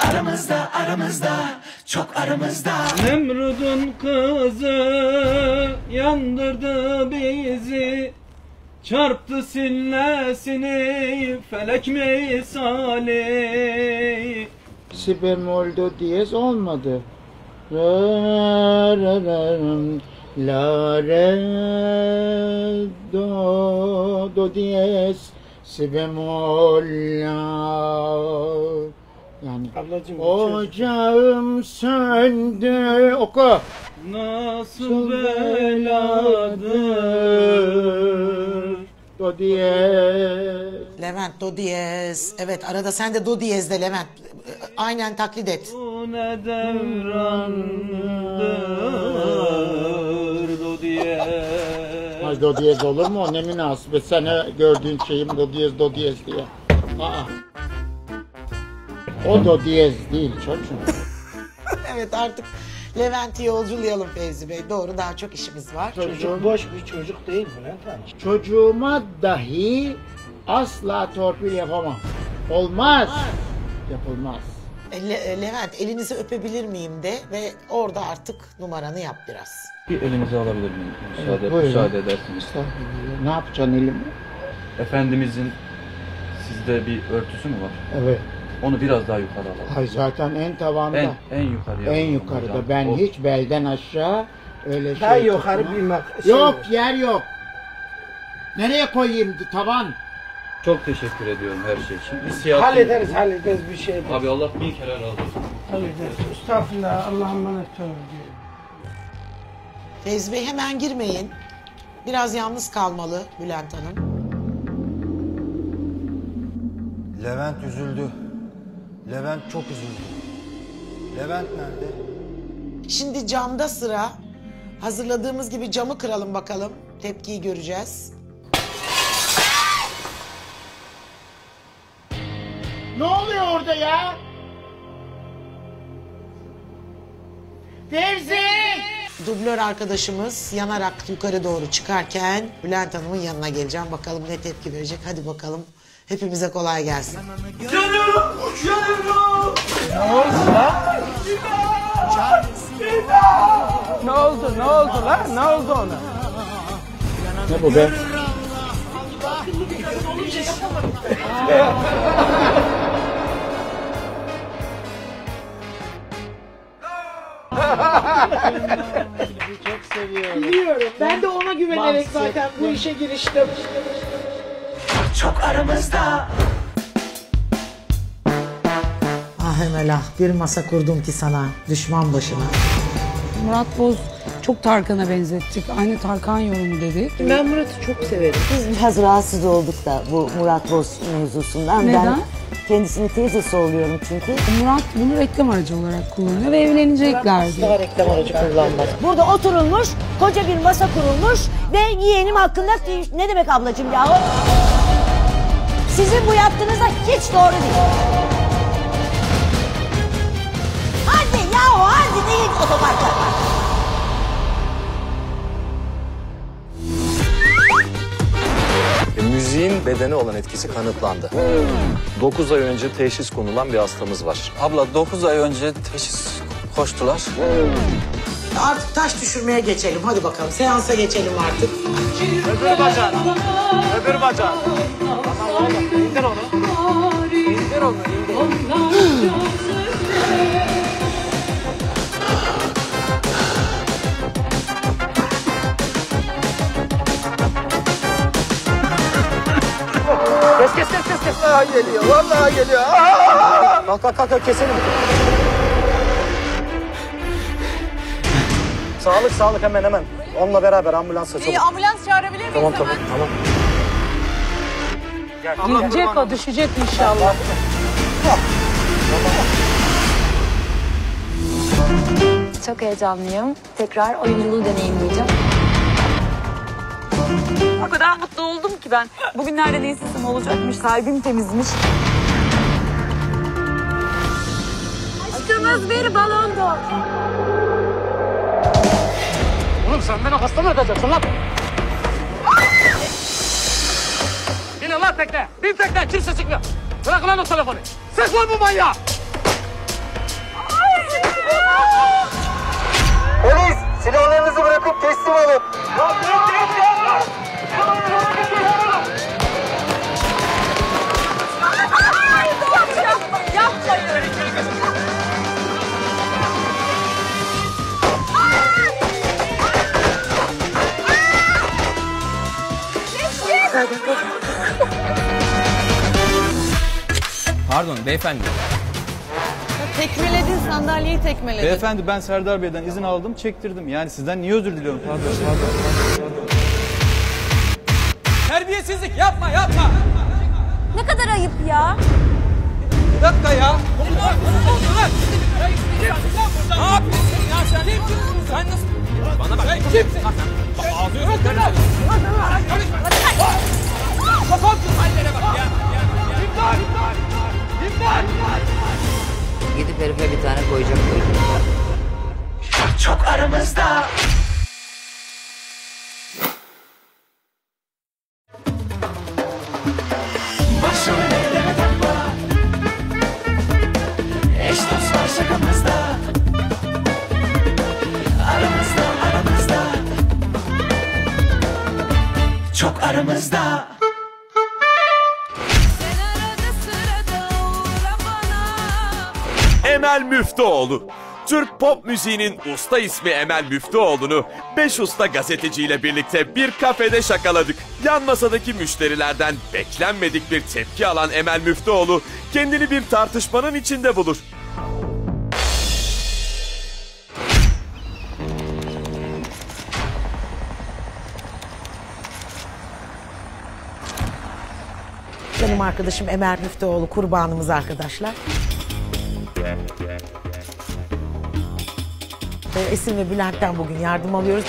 aramızda, aramızda, çok aramızda. Nemrud'un kızı yandırdı bizi, çarptı sillesini felek misali. Si bemol do diyez olmadı. La re do diyez si bemol la. Yani ablacığım, ocağım söndü. Oku. Nasıl beladır Do diyez. Levent do diyez. Evet, arada sen de do diyez de Levent. Aynen taklit et. Bu ne devrandır do diyez. Ay do diyez olur mu? O ne münasebet. Sen gördüğün şeyim do diyez diye. Aa. O do diyez değil çocuğum. Evet, artık Levent'i yolculayalım Fevzi Bey. Doğru, daha çok işimiz var. Çocuk boş bir çocuk değil Bülent Hanım. Çocuğuma dahi asla torpil yapamam. Olmaz. Yapılmaz. Levent, elinizi öpebilir miyim de ve orada artık numaranı yap biraz. Bir elinizi alabilir miyim? Buyurun. Müsaade edersiniz. Estağfurullah. Ne yapacaksın elimi? Efendimizin sizde bir örtüsü mü var? Evet. Onu biraz daha yukarı alalım. Hay zaten en tavanda. En yukarıya. En yukarıda. Hocam. Ben hiç belden aşağı öyle Daha şey yukarı tutmam. bir Yok, yer yok. Nereye koyayım tavan? Çok teşekkür ediyorum her şey için. Hallederiz bir şey. Abi Allah bin kere razı olsun. Hallederiz. Estağfurullah, Allah'a emanet olun. Fevzi Bey, hemen girmeyin. Biraz yalnız kalmalı Bülent Hanım. Levent üzüldü. Levent çok üzüldü. Levent nerede? Şimdi camda sıra. Hazırladığımız gibi camı kıralım bakalım. Tepkiyi göreceğiz. Ne oluyor orada ya? Fevzi! Dublör arkadaşımız yanarak yukarı doğru çıkarken Bülent Hanım'ın yanına geleceğim. Bakalım ne tepki verecek. Hadi bakalım. Hepimize kolay gelsin. Yanıyorum, yanıyorum. Ne oldu lan? Ne oldu lan? Ne oldu ona? Ne bu be? Çok seviyorum. Biliyorum. Ben de ona güvenerek Bahsettim. zaten bu işe giriştim. Çok aramızda. Ah Emel ah, bir masa kurdum ki sana, düşman başına. Murat Boz çok Tarkan'a benzettik. Aynı Tarkan yorumu dedik. Ben Murat'ı çok severim. Biz biraz rahatsız olduk da bu Murat Boz mevzusundan. Neden? Ben kendisini teyzesi oluyorum çünkü. Murat bunu reklam aracı olarak kullanıyor ve evleneceklerdi. Daha reklam aracı kullanmaz. Burada oturulmuş, koca bir masa kurulmuş ve yeğenim hakkında ne demek ablacığım yahu? Sizin bu yaptığınız da hiç doğru değil. Hadi yahu hadi değil otoparklar. Müziğin bedene olan etkisi kanıtlandı. 9 ay önce teşhis konulan bir hastamız var. Abla 9 ay önce teşhis koştular. Artık taş düşürmeye geçelim. Hadi bakalım. Seansa geçelim artık. Öbür bacak. Öbür bacak. İndir onu. İndir onu. Kes. Vallahi geliyor. Vallahi geliyor. Kalk keselim. Sağlık hemen. Onunla beraber ambulans açalım. Ambulans çağırabilir miyiz? Tamam. Gidecek o, düşecek inşallah. Çok heyecanlıyım. Tekrar oyunculuğu deneyimleyeceğim. O kadar mutlu oldum ki ben. Bugünlerde ne sesim olacakmış, kalbim temizmiş. Aşkımız bir balondu. Oğlum sen beni hasta mı edeceksin lan? Binin lan tekne. Bin tekne. Kimse çıkmıyor. Bırak lan o telefonu. Sık lan bu manyağı. Silahlarınızı bırakıp teslim olun. Pardon beyefendi. Tekmeledin, sandalyeyi tekmeledin. Beyefendi ben Serdar Bey'den izin aldım, çektirdim. Yani sizden niye özür diliyorum? Pardon. Terbiyesizlik yapma yapma. Ne kadar ayıp ya. Bir dakika ya. Ne yapıyorsun ya sen? Sen nasıl? Bana bak. Sen kimsin? Ağzını öptün. Kafam hallere bak ya. İmdat. Gidip herife bir tane koyacak. Çok aramızda. Başımı elleme takma. Eş dost var şakamızda. Aramızda. Çok aramızda. Emel Müftüoğlu. Türk pop müziğinin usta ismi Emel Müftüoğlu'nu 5 usta gazeteciyle birlikte bir kafede şakaladık. Yan masadaki müşterilerden beklenmedik bir tepki alan Emel Müftüoğlu kendini bir tartışmanın içinde bulur. Canım arkadaşım Emel Müftüoğlu kurbanımız arkadaşlar. Esin ve Bülent'ten bugün yardım alıyoruz.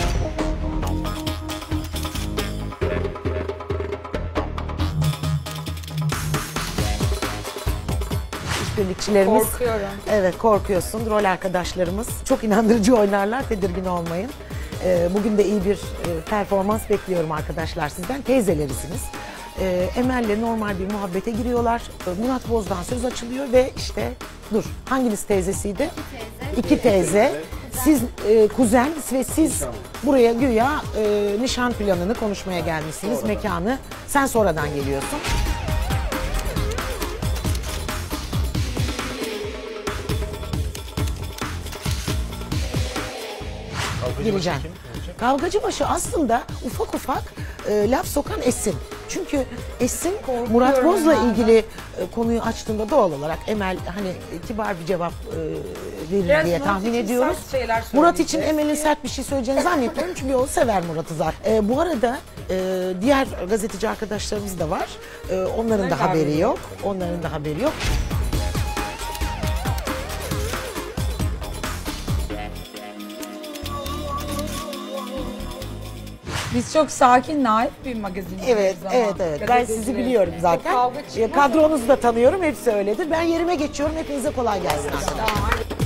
İşbirlikçilerimiz. Korkuyorum. Evet korkuyorsun. Rol arkadaşlarımız çok inandırıcı oynarlar. Tedirgin olmayın. Bugün de iyi bir performans bekliyorum arkadaşlar sizden. Teyzelerisiniz. Emel'le normal bir muhabbete giriyorlar. Murat Boz'dan söz açılıyor ve işte hanginiz teyzesiydi? İki teyze. Siz kuzen ve siz buraya güya nişan planını konuşmaya gelmişsiniz. Mekanı. Sen sonradan geliyorsun. Gireceğim. Kavgacıbaşı aslında ufak ufak laf sokan Esin. Çünkü Esin Murat Boz'la ilgili konuyu açtığında doğal olarak Emel hani kibar bir cevap verir diye tahmin ediyoruz. Murat için Emel'in sert bir şey söyleyeceğini zannetmiyorum çünkü o sever Murat'ı zaten. Bu arada diğer gazeteci arkadaşlarımız da var. Onların da haberi yok. Biz çok sakin, naif bir magazin. Evet. Ben sizi biliyorum zaten. Kadronuzu da tanıyorum. Hepsi öyledir. Ben yerime geçiyorum. Hepinize kolay gelsin arkadaşlar.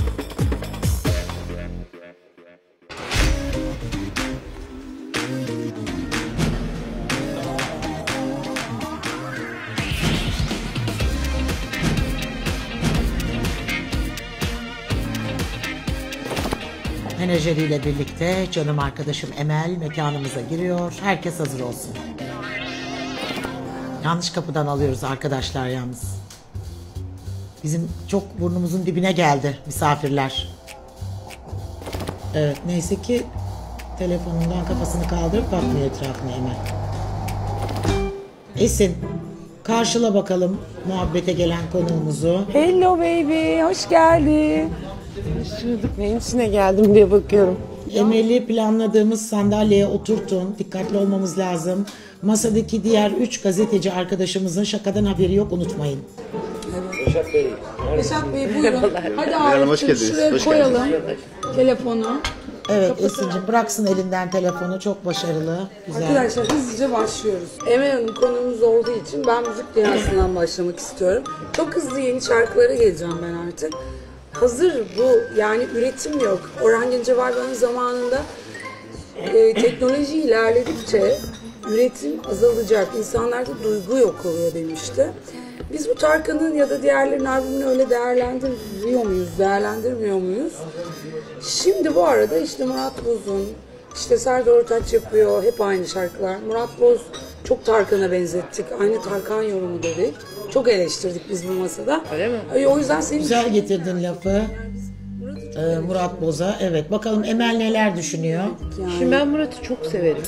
Menajeriyle birlikte canım arkadaşım Emel mekanımıza giriyor. Herkes hazır olsun. Yanlış kapıdan alıyoruz arkadaşlar yalnız. Bizim çok burnumuzun dibine geldi misafirler. Evet neyse ki telefonundan kafasını kaldırıp bakmıyor etrafına Emel. Esin karşıla bakalım muhabbete gelen konuğumuzu. Hello baby, hoş geldin. Şuraduk neyin içine geldim diye bakıyorum. Emel'i planladığımız sandalyeye oturtun. Dikkatli olmamız lazım. Masadaki diğer 3 gazeteci arkadaşımızın şakadan haberi yok unutmayın. Evet. Reşat Bey buyurun. Hadi Arif'cim şuraya koyalım telefonu. Evet Esin'cim bıraksın elinden telefonu çok başarılı. Güzel. Arkadaşlar hızlıca başlıyoruz. Emel Hanım konumuz olduğu için ben müzik dünyasından başlamak istiyorum. Çok hızlı yeni şarkılara geleceğim ben artık. Hazır bu yani üretim yok. Orhan Gencebay'ın zamanında teknoloji ilerledikçe üretim azalacak. İnsanlarda duygu yok oluyor demişti. Biz bu Tarkan'ın ya da diğerlerinin albümünü öyle değerlendiriyor muyuz, değerlendirmiyor muyuz? Şimdi bu arada işte Murat Boz'un, işte Serdar Ortaç yapıyor, hep aynı şarkılar. Murat Boz çok Tarkan'a benzettik, aynı Tarkan yorumu dedik. Çok eleştirdik biz bu masada. Öyle mi? O yüzden senin... Güzel getirdin lafı. Murat Boz'a. Evet, bakalım Emel neler düşünüyor? Şimdi ben Murat'ı çok severim.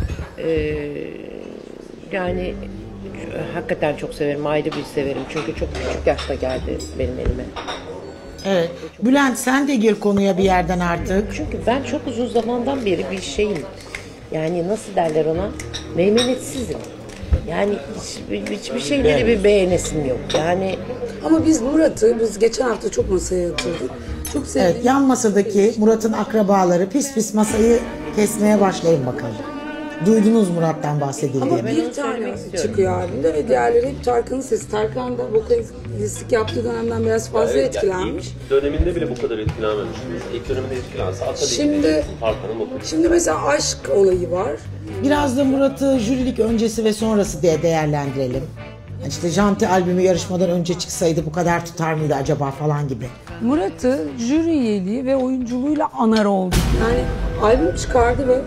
Yani hakikaten çok severim, ayrı bir severim. Çünkü çok küçük yaşta geldi benim elime. Evet. Bülent sen de gir konuya bir yerden artık. Çünkü ben çok uzun zamandan beri bir şeyim. Yani nasıl derler ona? Meymenetsizim. Yani hiçbir şeyleri bir beğenesim yok. Yani ama biz Murat'ı geçen hafta çok masaya yatırdık. Çok sevdik. Evet, yan masadaki Murat'ın akrabaları pis pis masayı kesmeye başlayın bakalım. Duydunuz Murat'tan bahsedildiğini. Ama bir tane çıkıyor albümde ve diğerleri hep Tarkan'ın sesi. Tarkan da vokalistlik yaptığı dönemden biraz fazla etkilenmiş. Döneminde bile bu kadar etkilenmemişti. İlk döneminde etkilense Şimdi, şimdi mesela aşk olayı var. Biraz da Murat'ı jürilik öncesi ve sonrası diye değerlendirelim. İşte Janti albümü yarışmadan önce çıksaydı bu kadar tutar mıydı acaba falan gibi. Murat'ı jüri üyeliği ve oyunculuğuyla anar oldu. Yani albüm çıkardı ve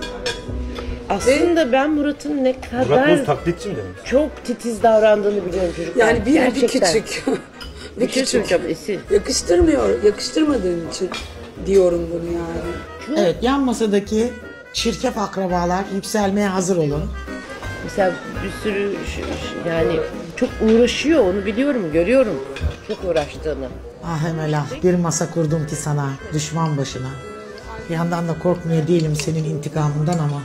aslında ben Murat'ın ne kadar Murat Boz taklitçi mi demek? çok titiz davrandığını biliyorum çocuklar. Yani bir küçük. Bir küçük. Yakıştırmadığım için diyorum bunu yani. Evet, yan masadaki çirkef akrabalar yükselmeye hazır olun. Mesela bir sürü yani çok uğraşıyor, onu biliyorum, görüyorum. Çok uğraştığını. Ah Emel ah, bir masa kurdum ki sana, düşman başına. Bir yandan da korkmuyor değilim senin intikamından ama.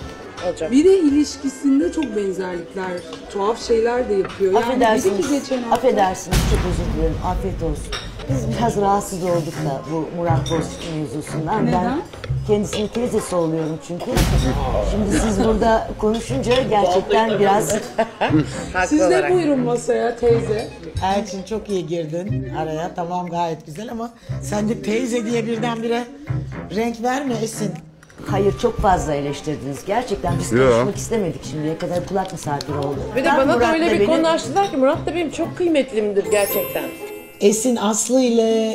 Bir de ilişkisinde çok benzerlikler, tuhaf şeyler de yapıyor. Yani Affedersiniz, çok özür dilerim, afiyet olsun. Biz biraz rahatsız olduk da bu Murat Boz mevzusundan. Neden? Ben kendisinin teyzesi oluyorum çünkü. Şimdi siz burada konuşunca gerçekten biraz... Siz de buyurun masaya teyze. Elçin çok iyi girdin araya, tamam gayet güzel ama sen de teyze diye birdenbire renk verme Esin. Hayır, çok fazla eleştirdiniz. Gerçekten biz konuşmak istemedik şimdiye kadar, kulak misafiri oldu. Bir de bana da öyle bir konu açtılar ki Murat da benim çok kıymetlimdir gerçekten. Esin Aslı ile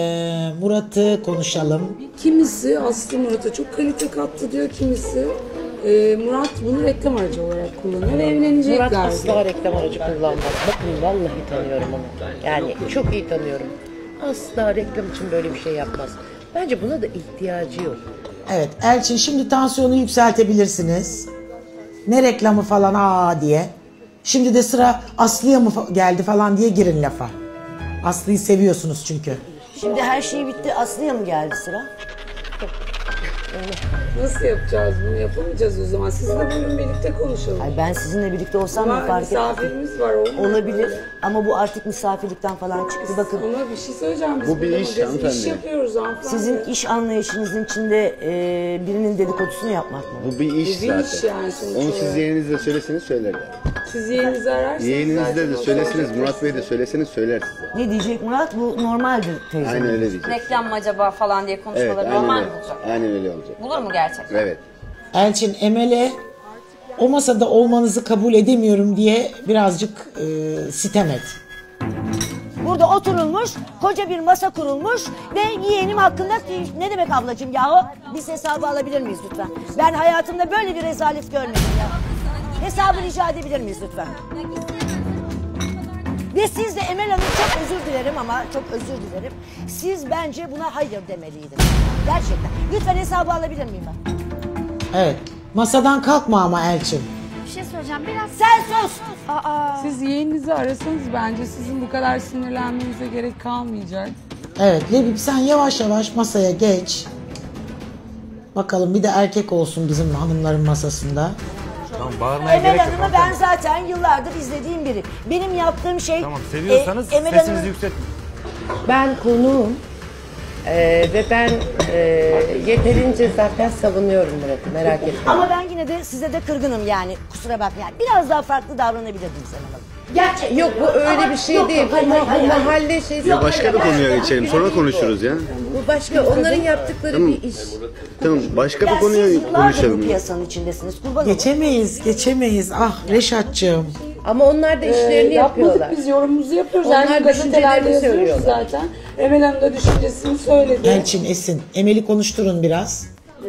Murat'ı konuşalım. Kimisi Aslı Murat'a çok kalite kattı diyor, kimisi Murat bunu reklam aracı olarak kullanıyor ve evlenecekler. Murat asla reklam aracı kullanmaz. Bakın vallahi tanıyorum onu. Yani çok iyi tanıyorum. Asla reklam için böyle bir şey yapmaz. Bence buna da ihtiyacı yok. Evet Elçin, şimdi tansiyonu yükseltebilirsiniz. Ne reklamı falan diye. Şimdi de sıra Aslı'ya mı geldi falan diye girin lafa. Aslı'yı seviyorsunuz çünkü. Şimdi her şey bitti, Aslı'ya mı geldi sıra? Nasıl yapacağız bunu? Yapamayacağız o zaman. Sizinle bugün birlikte konuşalım. Ay ben sizinle birlikte olsam ne fark eder? Misafirimiz var. Olabilir ama bu artık misafirlikten falan çıktı. Bakın. Ama bir şey söyleyeceğim. Biz bu bir iş hanımefendi. İş yapıyoruz hanımefendi. Sizin iş anlayışınızın içinde birinin dedikodusunu yapmak mı? Bu bir iş zaten. Iş yani onu siz yeğeninizle söyleseniz söyler. Siz yeğeninizi ararsanız. Yeğeninizle de söyleseniz, Murat Bey de söyleseniz söyler size. Ne diyecek Murat? Bu normaldir teyze. Aynen öyle diyecek. Reklam mı acaba falan diye konuşmaları Evet, normal öyle. mi olacak? Aynen öyle olacak. Bulur mu gerçekten? Evet. Elçin, Emel'e o masada olmanızı kabul edemiyorum diye birazcık sitem et. Burada oturulmuş, koca bir masa kurulmuş ve yeğenim hakkında ne demek ablacığım yahu? Biz hesabı alabilir miyiz lütfen? Ben hayatımda böyle bir rezalet görmedim ya. Hesabı rica edebilir miyiz lütfen? Ve siz de Emel Hanım, çok özür dilerim ama çok özür dilerim. Siz bence buna hayır demeliydiniz. Gerçekten. Lütfen hesabı alabilir miyim ben? Evet. Masadan kalkma ama Elçin. Bir şey söyleyeceğim biraz. Sen sus! Siz yeğeninizi arasanız bence sizin bu kadar sinirlenmenize gerek kalmayacak. Evet Lebip, sen yavaş yavaş masaya geç. Bakalım bir de erkek olsun bizim hanımların masasında. Tamam, bağırmaya Emel gerek yok. Hanım'ı ben zaten yıllardır izlediğim biri. Benim yaptığım şey... Tamam, seviyorsanız Emel sesinizi Hanım... yükseltin. Ben konuğum ve ben yeterince zaten savunuyorum Murat'ı, merak etmeyin. Ama ben yine de size de kırgınım yani, kusura bakmayın. Biraz daha farklı davranabilirdiniz Emel Hanım. Gerçekten. Yok, bu öyle bir şey değil. Bu mahalle şeysi. Ya başka bir konuya geçelim. Sonra konuşuruz ya. Bu başka, onların yaptıkları Tamam. bir iş. Tamam, başka bir Siz konuya yıllardır bu konuşalım. piyasanın içindesiniz, kurban olun. Geçemeyiz. Ah Reşat'cığım. Ama onlar da işlerini yapıyorlar. Yapmadık, biz yorumumuzu yapıyoruz. Onlar Yani gazetelerde düşüncelerini yazıyoruz söylüyorlar. zaten. Emel Hanım da düşüncesini söyledi. Elçin, Esin, Emel'i konuşturun biraz.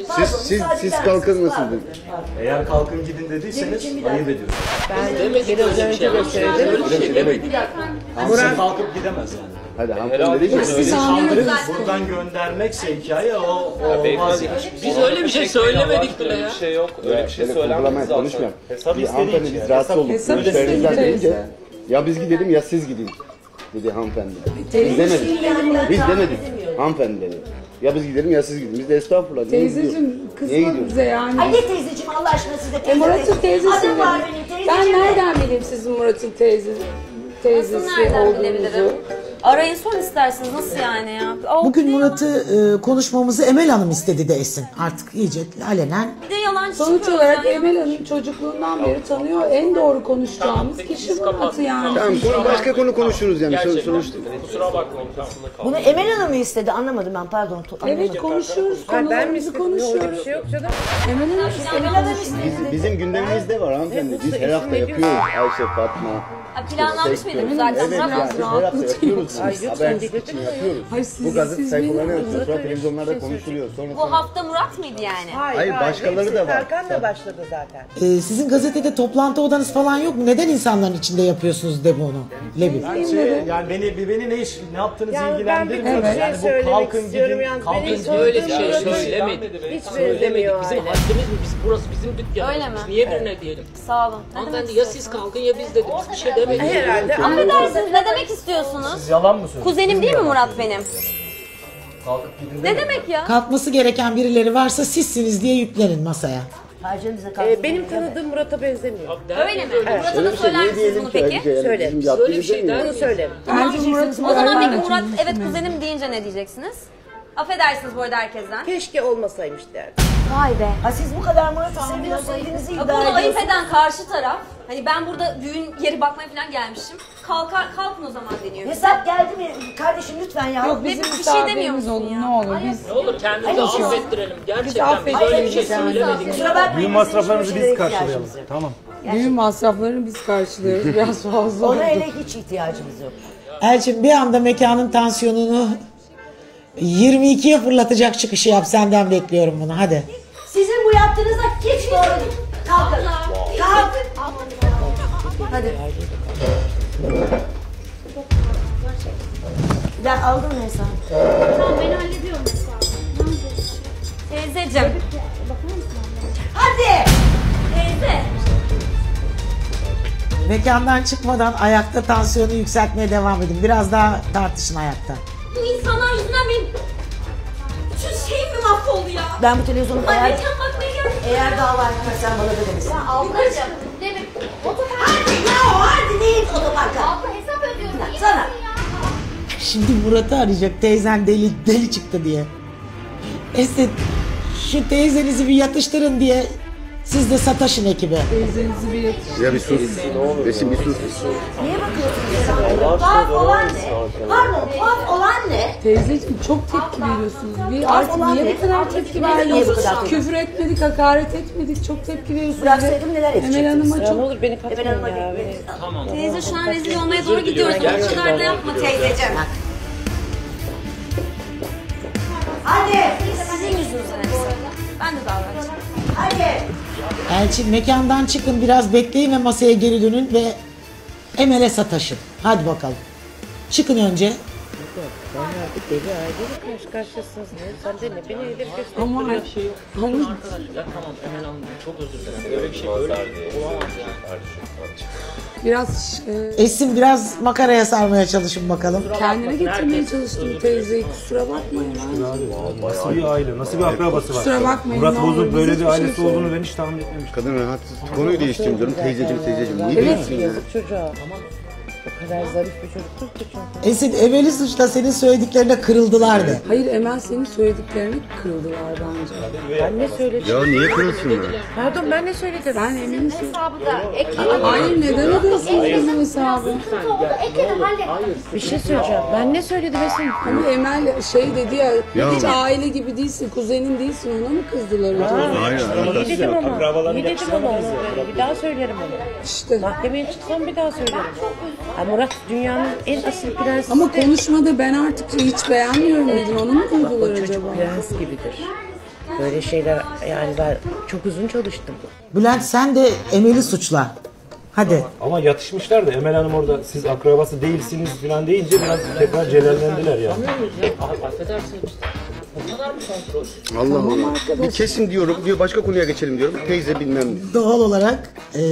Siz kalkın mısınız? Eğer kalkın gidin dediyseniz ayıp ediyorsunuz. Ben biraz önce de söyledim. Murat kalkıp gidemez yani. Hadi hanımefendi dedi ki Buradan göndermekse hikaye o olmaz yani. Biz öyle bir şey söylemedik bile Öyle ya. bir şey yok. Öyle bir şey söylenmedi zaten. konuşmayalım. Hesap Bir istediği hanımefendi için biz yani. rahatsız olduk. Hesap Müşterinizden istediği deyince teyze. ya biz gidelim ya siz gidin dedi hanımefendi. Biz demedik. Biz demedik. Hanımefendi dedi. Ya biz gidelim ya siz gidin. Biz de estağfurullah. Teyzeciğim kızma bize yani. Ay ne teyzeciğim Allah aşkına siz de teyze. Murat'ın teyzesi. Adım var benim Ben teyzeciğim. nereden bileyim sizin Murat'ın teyzesi Nereden bilebilirim? olduğunuzu? Arayın sor isterseniz. Nasıl yani ya? Of, Bugün Murat'ı konuşmamızı Emel Hanım istedi de Esin. Artık iyice alenen. bir de yalancı Sonuç çıkıyoruz olarak yani. Emel Hanım çocukluğundan beri tanıyor. En doğru konuşacağımız kişi Murat'ı yani. Tamam sonra başka konu konuşuruz yani sonuçta. Kusura bakmayın aslında kaldı. Bunu Emel Hanım mı istedi? Anlamadım ben pardon. Evet konuşuyoruz. Konularımızı konuşuyoruz. Yok canım. Emel Hanım Emel Hanım istedi. Bizim gündemimizde var hanımefendi. Biz her hafta yapıyoruz. Ayşe, Fatma. Ha, planlanmış mıydı bu zaten? Evet Murat yani Bey? her hafta yapıyoruz. Ay, Biz lütfen habersiz dikkat için edin. yapıyoruz. Hayır, siz- Bu gazete siz sayfalarına benim- yazıyor. Sonra televizyonlarda konuşuluyor. Sonra Bu hafta Murat mıydı yani? Hayır, başkaları da var. Tarkan da başladı zaten. Sizin gazetede toplantı odanız falan yok mu? Neden insanların içinde yapıyorsunuz de bunu? Lebi. Yani beni ne yaptığınız Yani ben ilgilendirmiyor. bir şey Yani bu söylemek kalkın istiyorum gidin, yani. kalkın Benim gidin. Öyle şey Söylemedik. söylemedik. Hiç Söylemedik. benzemiyor Bizim aile. haddimiz mi? Burası bizim dükkanımız. Öyle mi? Biz niye birine diyelim? Sağ olun. Ne demek Hanımefendi ya siz istiyorsunuz? kalkın ya biz dedik. Biz bir şey demedik. Herhalde Affedersiniz ne demek istiyorsunuz? Siz yalan mı söylüyorsunuz? Kuzenim değil mi Murat benim? Kalkıp gidin Ne demek ya? Kalkması gereken birileri varsa sizsiniz diye yüklenin masaya. Harcım bize kaldı. Benim tanıdığım Murat'a benzemiyor. Öyle mi? Murat'a da söyler misiniz bunu peki? Söylerim. Öyle bir şey der Bunu mi? söylerim. Bence Murat'ın O zaman öyle peki Murat açılmış evet mı? kuzenim deyince ne diyeceksiniz? Affedersiniz bu arada herkesten. Keşke olmasaymış derdim. Vay be. Ha siz bu kadar Murat'ı seviyorsunuz. Ya bunu ayıp eden karşı taraf. Hani ben burada düğün yeri bakmaya falan gelmişim. Kalkın o zaman deniyor. Hesap geldi mi? Kardeşim lütfen ya. Yok Bir bizim şey demiyor misafirimiz musun olun ya? ne olur biz. Ne olur kendimizi affettirelim. Gerçekten biz affedeceğiz öyle bir şey yani. söylemedik. Kusura bakmayın. Düğün masraflarınızı biz karşılayalım. ihtiyacımız yok. Tamam. Düğün masraflarını biz karşılıyoruz biraz fazla oldu. Ona hele hiç ihtiyacımız yok. Elçin bir anda mekanın tansiyonunu 22'ye fırlatacak çıkışı yap. Senden bekliyorum bunu. Hadi. Sizin bu yaptığınızda hiç doğru değil. Kalkın. Kalk. Hadi. Ben aldım hesabı. Tamam ben hallediyorum Teyzeciğim. Hadi. Teyze. Mekandan çıkmadan ayakta tansiyonu yükseltmeye devam edin. Biraz daha tartışın ayakta. Bu insanlar yüzünden benim bütün şeyim mi mahvoldu ya? Ben bu televizyonu Ay eğer, mekan bakmaya geldim. eğer dava etmezsen bana ödemesin. Ablacığım. Demek Hadi ya hadi neyin otoparka? abla hesap ödüyorum. Sana. Şimdi Murat'ı arayacak. Teyzen deli çıktı diye. Esin şu teyzenizi bir yatıştırın diye siz de sataşın ekibe. Teyzenizi bir yatıştırın. Ya bir sus. Resim bir sus. Niye bakıyorsunuz? Tuhaf olan ne? Pardon tuhaf olan ne? Teyzeciğim çok tepki veriyorsunuz. Bir Tuhaf artık olan niye ne? bu kadar tepki Niye bu veriyorsunuz? kadar tepki? Küfür etmedik, hakaret etmedik. Çok tepki veriyorsunuz. Bıraksaydım neler Emel edecektiniz? Hanım'a Ya ne çok... olur beni Emel Hanım'a bekleyin. Tamam. Teyze şu an rezil olmaya doğru gidiyoruz. Bu kadar da yapma teyzeciğim. Hadi. Sizin yüzünüzden hepsi. Ben de davranacağım. Hadi. Elçin mekandan çıkın biraz bekleyin ve masaya geri dönün ve Emel'e sataşın. Hadi bakalım. Çıkın önce. Ben artık deli aileyle karşı karşıyasınız. Sen de ne beni öyle Ama Öyle bir şey yok. Arkadaş ya tamam Emel Hanım çok özür dilerim. Öyle bir şey öyle olamaz yani. biraz Esin biraz makaraya sarmaya çalışın bakalım. kendine getirmeye çalıştım teyzeyi. Kusura bakmayın. Nasıl bir aile, nasıl bir akrabası var? Kusura bakmayın, Murat ne olur, Boz'un biz böyle hiçbir bir şey ailesi olduğunu ben hiç tahmin etmemiştim. Kadın rahatsız. Konuyu değiştireyim diyorum. Teyzeciğim. Niye Evet. diyorsun ya? Yazık çocuğa. O kadar zarif bir çocuktur ki çünkü. Esin, Emel'i suçla, senin söylediklerine kırıldılar de. Hayır, Emel senin söylediklerini kırıldılar bence. Ben ne söyledim? Ya niye kırılsınlar? Pardon, ben ne söyledim? Ben Emel'in Hesabı da Hayır, neden ödüyorsunuz bizim hesabı? Bir şey söyleyeceğim. Ben ne söyledim Esin? Ama Emel şey dedi ya, hiç aile gibi değilsin, kuzenin değilsin, ona mı kızdılar acaba? Hayır. İyi dedim ama. İyi dedim ama onu böyle. Bir daha söylerim onu. İşte. Mahkemeye çıksam bir daha söylerim. Ha, Murat dünyanın en asil prensi. Ama konuşmada ben artık hiç beğenmiyorum dedin, onu mu kızdılar acaba? Çocuk prens gibidir. Böyle şeyler, yani ben çok uzun çalıştım. Bülent, sen de Emel'i suçla. Hadi. Ama yatışmışlar da Emel Hanım orada siz akrabası değilsiniz falan deyince biraz tekrar celallendiler ya. Affedersiniz. O kadar mı kontrol? Allah Allah. Bir kesin diyorum, diyor başka konuya geçelim diyorum. Teyze bilmem ne. Doğal olarak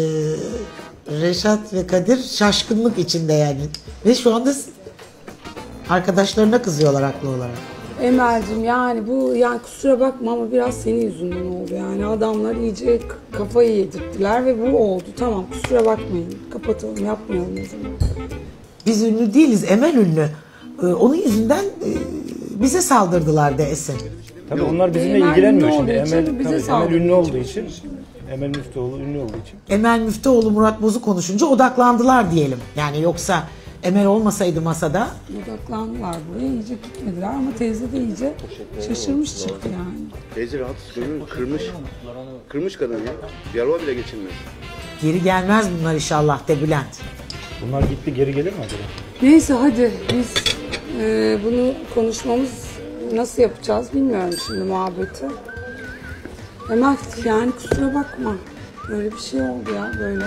Reşat ve Kadir şaşkınlık içinde yani. Ve şu anda arkadaşlarına kızıyorlar haklı olarak. Emel'cim yani bu, yani kusura bakma ama biraz senin yüzünden oldu yani. Adamlar iyice kafayı yedirttiler ve bu oldu. Tamam, kusura bakmayın. Kapatalım, yapmayalım o zaman. Biz ünlü değiliz, Emel ünlü. Onun yüzünden bize saldırdılar de Esin. Tabii onlar bizimle ilgilenmiyor şimdi. Emel ünlü olduğu için. Emel Müftüoğlu ünlü olduğu için. Emel Müftüoğlu Murat Boz'u konuşunca odaklandılar diyelim. Yani yoksa Emel olmasaydı masada. Odaklandılar buraya, iyice gitmediler ama teyze de iyice şaşırmış çıktı yani. Teyze rahatsız, gönül kırmış. Kırmış kadın ya. Diyaloğa bile geçilmez. Geri gelmez bunlar inşallah de Bülent. Bunlar gitti, geri gelir mi acaba? Neyse hadi biz bunu konuşmamız nasıl yapacağız bilmiyorum şimdi muhabbeti. Emel yani kusura bakma. Böyle bir şey oldu ya böyle.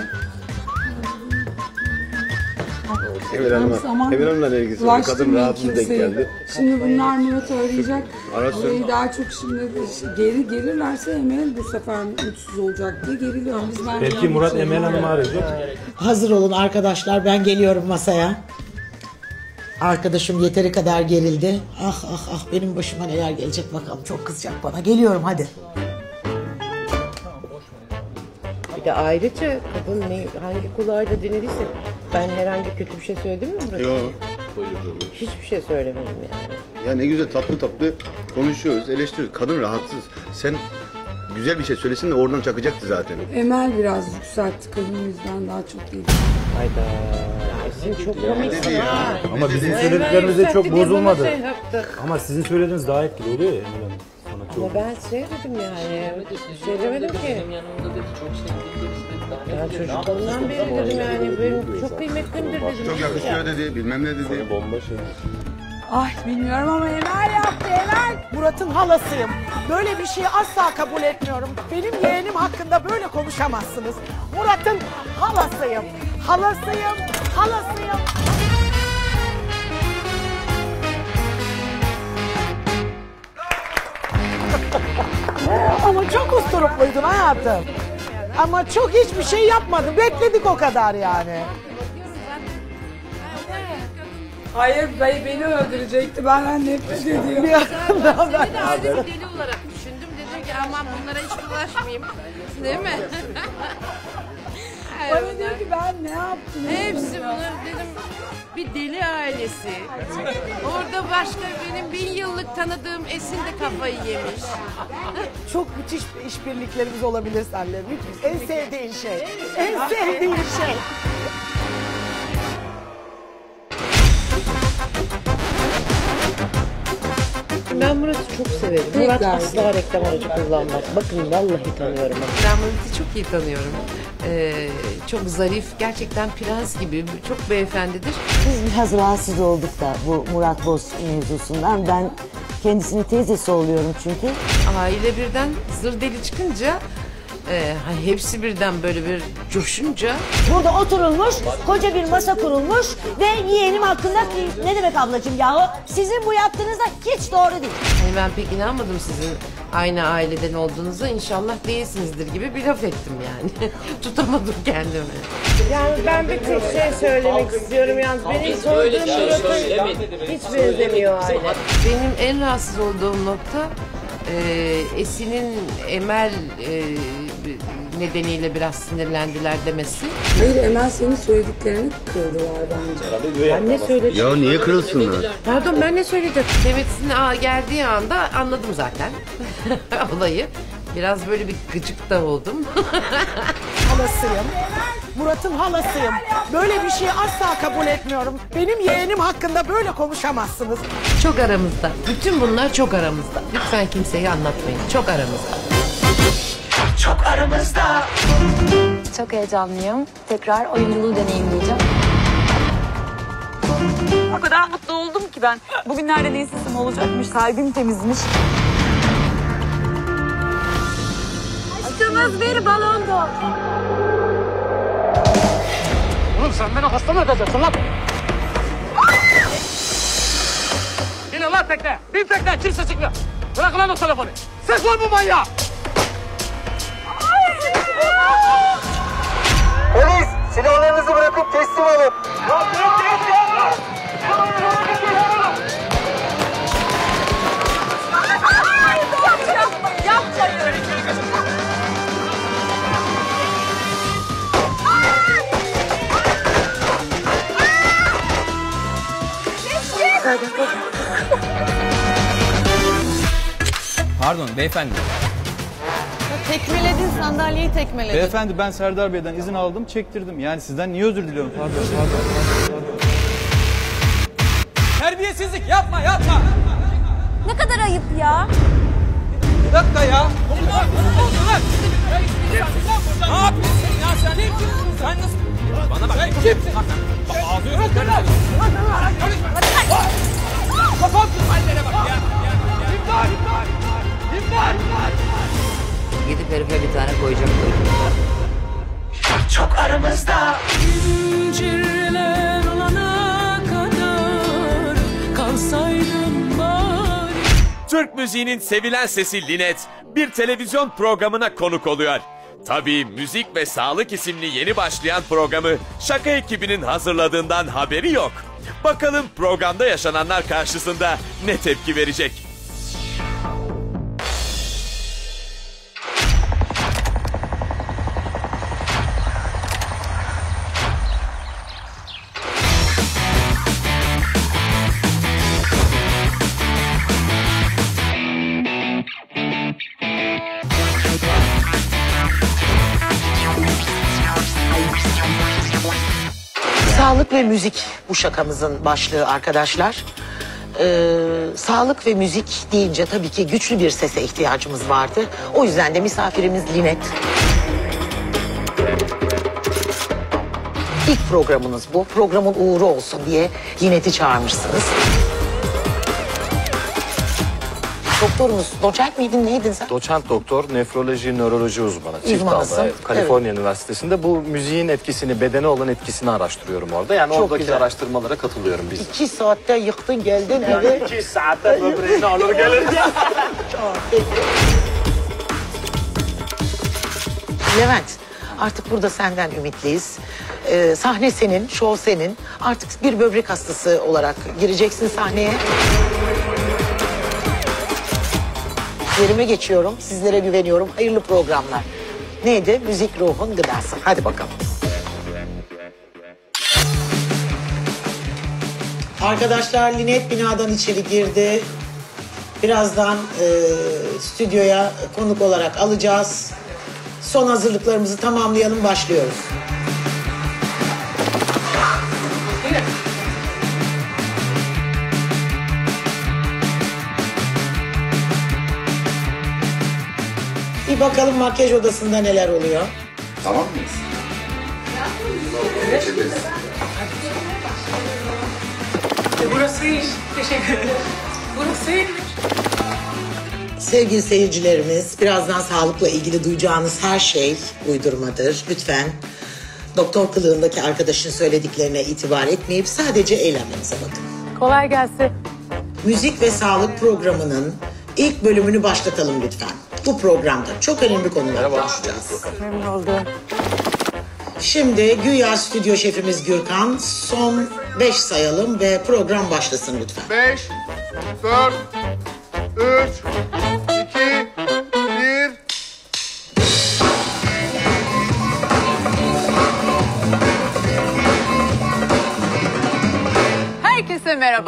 Emel Hanım'la ne ilgisi var? Kadın rahatsız denk geldi. Şimdi bunlar Murat'ı arayacak. Arasın. Daha çok şimdi geri gelirlerse Emel bu sefer mutsuz olacak diye geriliyorum. Belki Murat Emel Hanım'ı arayacak. Hazır olun arkadaşlar, ben geliyorum masaya. Arkadaşım yeteri kadar gerildi. Ah ah ah, benim başıma neler gelecek bakalım, çok kızacak bana. Geliyorum hadi. Bir de ayrıca kadın hangi kulağıyla dinlediyse, ben herhangi kötü bir şey söyledim mi Murat? Yok. Hiçbir şey söylemedim yani. Ya ne güzel tatlı tatlı konuşuyoruz, eleştiriyoruz. Kadın rahatsız. Sen güzel bir şey söylesin de oradan çakacaktı zaten. Emel biraz yükseltti, kadın yüzden daha çok değil. Hayda. Sizin çok komiksin ha. Ama bizim söylediklerimiz de çok bozulmadı. Ama sizin söylediğiniz daha etkili oluyor ya Emel Hanım. Ama ben dedim yani. Söylemedim ki. Benim yanımda dedi, çok sevdiğim dedi. Ya çocukluğumdan beri dedim yani. Benim çok kıymetlimdir dedim. Çok yakışıyor dedi, bilmem ne dedi. Bomba şey. Ay bilmiyorum ama Emel yaptı, Emel. Murat'ın halasıyım. Böyle bir şeyi asla kabul etmiyorum. Benim yeğenim hakkında böyle konuşamazsınız. Murat'ın halasıyım. Halasıyım, halasıyım. Ama çok usturupluydun hayatım. Ama çok hiçbir şey yapmadın. Bekledik o kadar yani. Hayır, beni öldürecekti. Benden nefret ediyor. Seni de ayrı bir deli olarak düşündüm. Dedim ki aman bunlara hiç bulaşmayayım. Değil mi? Bana diyor ki ben ne yaptım? Hepsi bunu dedim, bir deli ailesi. Orada başka benim 1000 yıllık tanıdığım Esin de kafayı yemiş. Çok müthiş işbirliklerimiz olabilir seninle. En sevdiğin şey. En sevdiğin şey. Ben Murat'ı çok severim. Murat asla reklam aracı kullanmaz. Bakın vallahi tanıyorum. Ben Murat'ı çok iyi tanıyorum. Çok zarif, gerçekten prens gibi, çok beyefendidir. Biz biraz rahatsız olduk da bu Murat Boz mevzusundan. Ben kendisinin teyzesi oluyorum çünkü. Aile birden zır deli çıkınca, hepsi birden böyle bir coşunca. Burada oturulmuş, koca bir masa kurulmuş ve yeğenim hakkında ne demek ablacığım yahu? Sizin bu yaptığınız da hiç doğru değil. Yani ben pek inanmadım sizin aynı aileden olduğunuza, inşallah değilsinizdir gibi bir laf ettim yani. Tutamadım kendimi. Yani ben bir tek şey söylemek istiyorum yalnız. Benim sorduğum Murat'a hiç benzemiyor aile. Benim en rahatsız olduğum nokta Esin'in Emel nedeniyle biraz sinirlendiler demesi. Hayır, Emel senin söylediklerini kırdılar bence. Ben ne söyledim? Ya niye kırılsınlar? Pardon, ben ne söyledim? Demet'in geldiği anda anladım zaten olayı. Biraz böyle bir gıcık da oldum. Halasıyım. Murat'ın halasıyım. Böyle bir şeyi asla kabul etmiyorum. Benim yeğenim hakkında böyle konuşamazsınız. Çok aramızda. Bütün bunlar çok aramızda. Lütfen kimseye anlatmayın. Çok aramızda. Çok aramızda. Çok heyecanlıyım. Tekrar oyunculuğu deneyimleyeceğim. O kadar mutlu oldum ki ben. Bugünlerde ne sesim olacakmış, kalbim temizmiş. Aşkımız bir balondu. Oğlum sen beni hasta mı edeceksin lan? Binin lan tekne. Bin tekne. Kimse çıkmıyor. Bırakın lan o telefonu. Ses var bu manyağı. Polis, silahlarınızı bırakıp teslim olun. Pardon beyefendi. Tekmeledin, sandalyeyi tekmeledin. Beyefendi ben Serdar Bey'den izin aldım, çektirdim. Yani sizden niye özür diliyorum? Pardon. Terbiyesizlik yapma, yapma. Ne kadar ayıp ya. Bir dakika ya. Ne yapıyorsun ya sen? Sen nasıl? Bana bak. Kimsin? Ağzını yukarı. Kapat şu hallere bak ya. İmdat. Gidip herife bir tane koyacaktım. Çok aramızda. İncirler olana kadar kalsaydım bari. Türk müziğinin sevilen sesi Linet bir televizyon programına konuk oluyor. Tabii Müzik ve Sağlık isimli yeni başlayan programı şaka ekibinin hazırladığından haberi yok. Bakalım programda yaşananlar karşısında ne tepki verecek? Sağlık ve müzik bu şakamızın başlığı arkadaşlar. Sağlık ve müzik deyince tabii ki güçlü bir sese ihtiyacımız vardı. O yüzden de misafirimiz Linet. İlk programınız bu. Programın uğuru olsun diye Linet'i çağırmışsınız. Doktorumuz, doçent miydin, neydin sen? Doçent doktor, nefroloji, nöroloji uzmanı. Çift Uzmanısın. dalda, Kaliforniya Üniversitesi'nde bu müziğin etkisini, bedene olan etkisini araştırıyorum orada. Yani Çok oradaki güzel. araştırmalara katılıyorum biz. 2 saatte yıktın geldin eve. 2 saatte böbreğini alır gelir. Levent, artık burada senden ümitliyiz. Sahne senin, şov senin. Artık bir böbrek hastası olarak gireceksin sahneye. Yerime geçiyorum, sizlere güveniyorum. Hayırlı programlar. Neydi? Müzik ruhun gıdası. Hadi bakalım. Arkadaşlar Linet binadan içeri girdi. Birazdan stüdyoya konuk olarak alacağız. Son hazırlıklarımızı tamamlayalım, başlıyoruz. Bir bakalım makyaj odasında neler oluyor. Tamam mıyız? Geçebiliriz. Burası iyi. Teşekkür ederim. Burası iyi. Sevgili seyircilerimiz, birazdan sağlıkla ilgili duyacağınız her şey uydurmadır. Lütfen doktor kılığındaki arkadaşın söylediklerine itibar etmeyip sadece eğlenmenize bakın. Kolay gelsin. Müzik ve Sağlık programının ilk bölümünü başlatalım lütfen. Bu programda çok önemli konular konuşacağız. Memnun oldum. Şimdi güya stüdyo şefimiz Gürkan son 5 sayalım ve program başlasın lütfen. 5, 4, 3, 2, 1.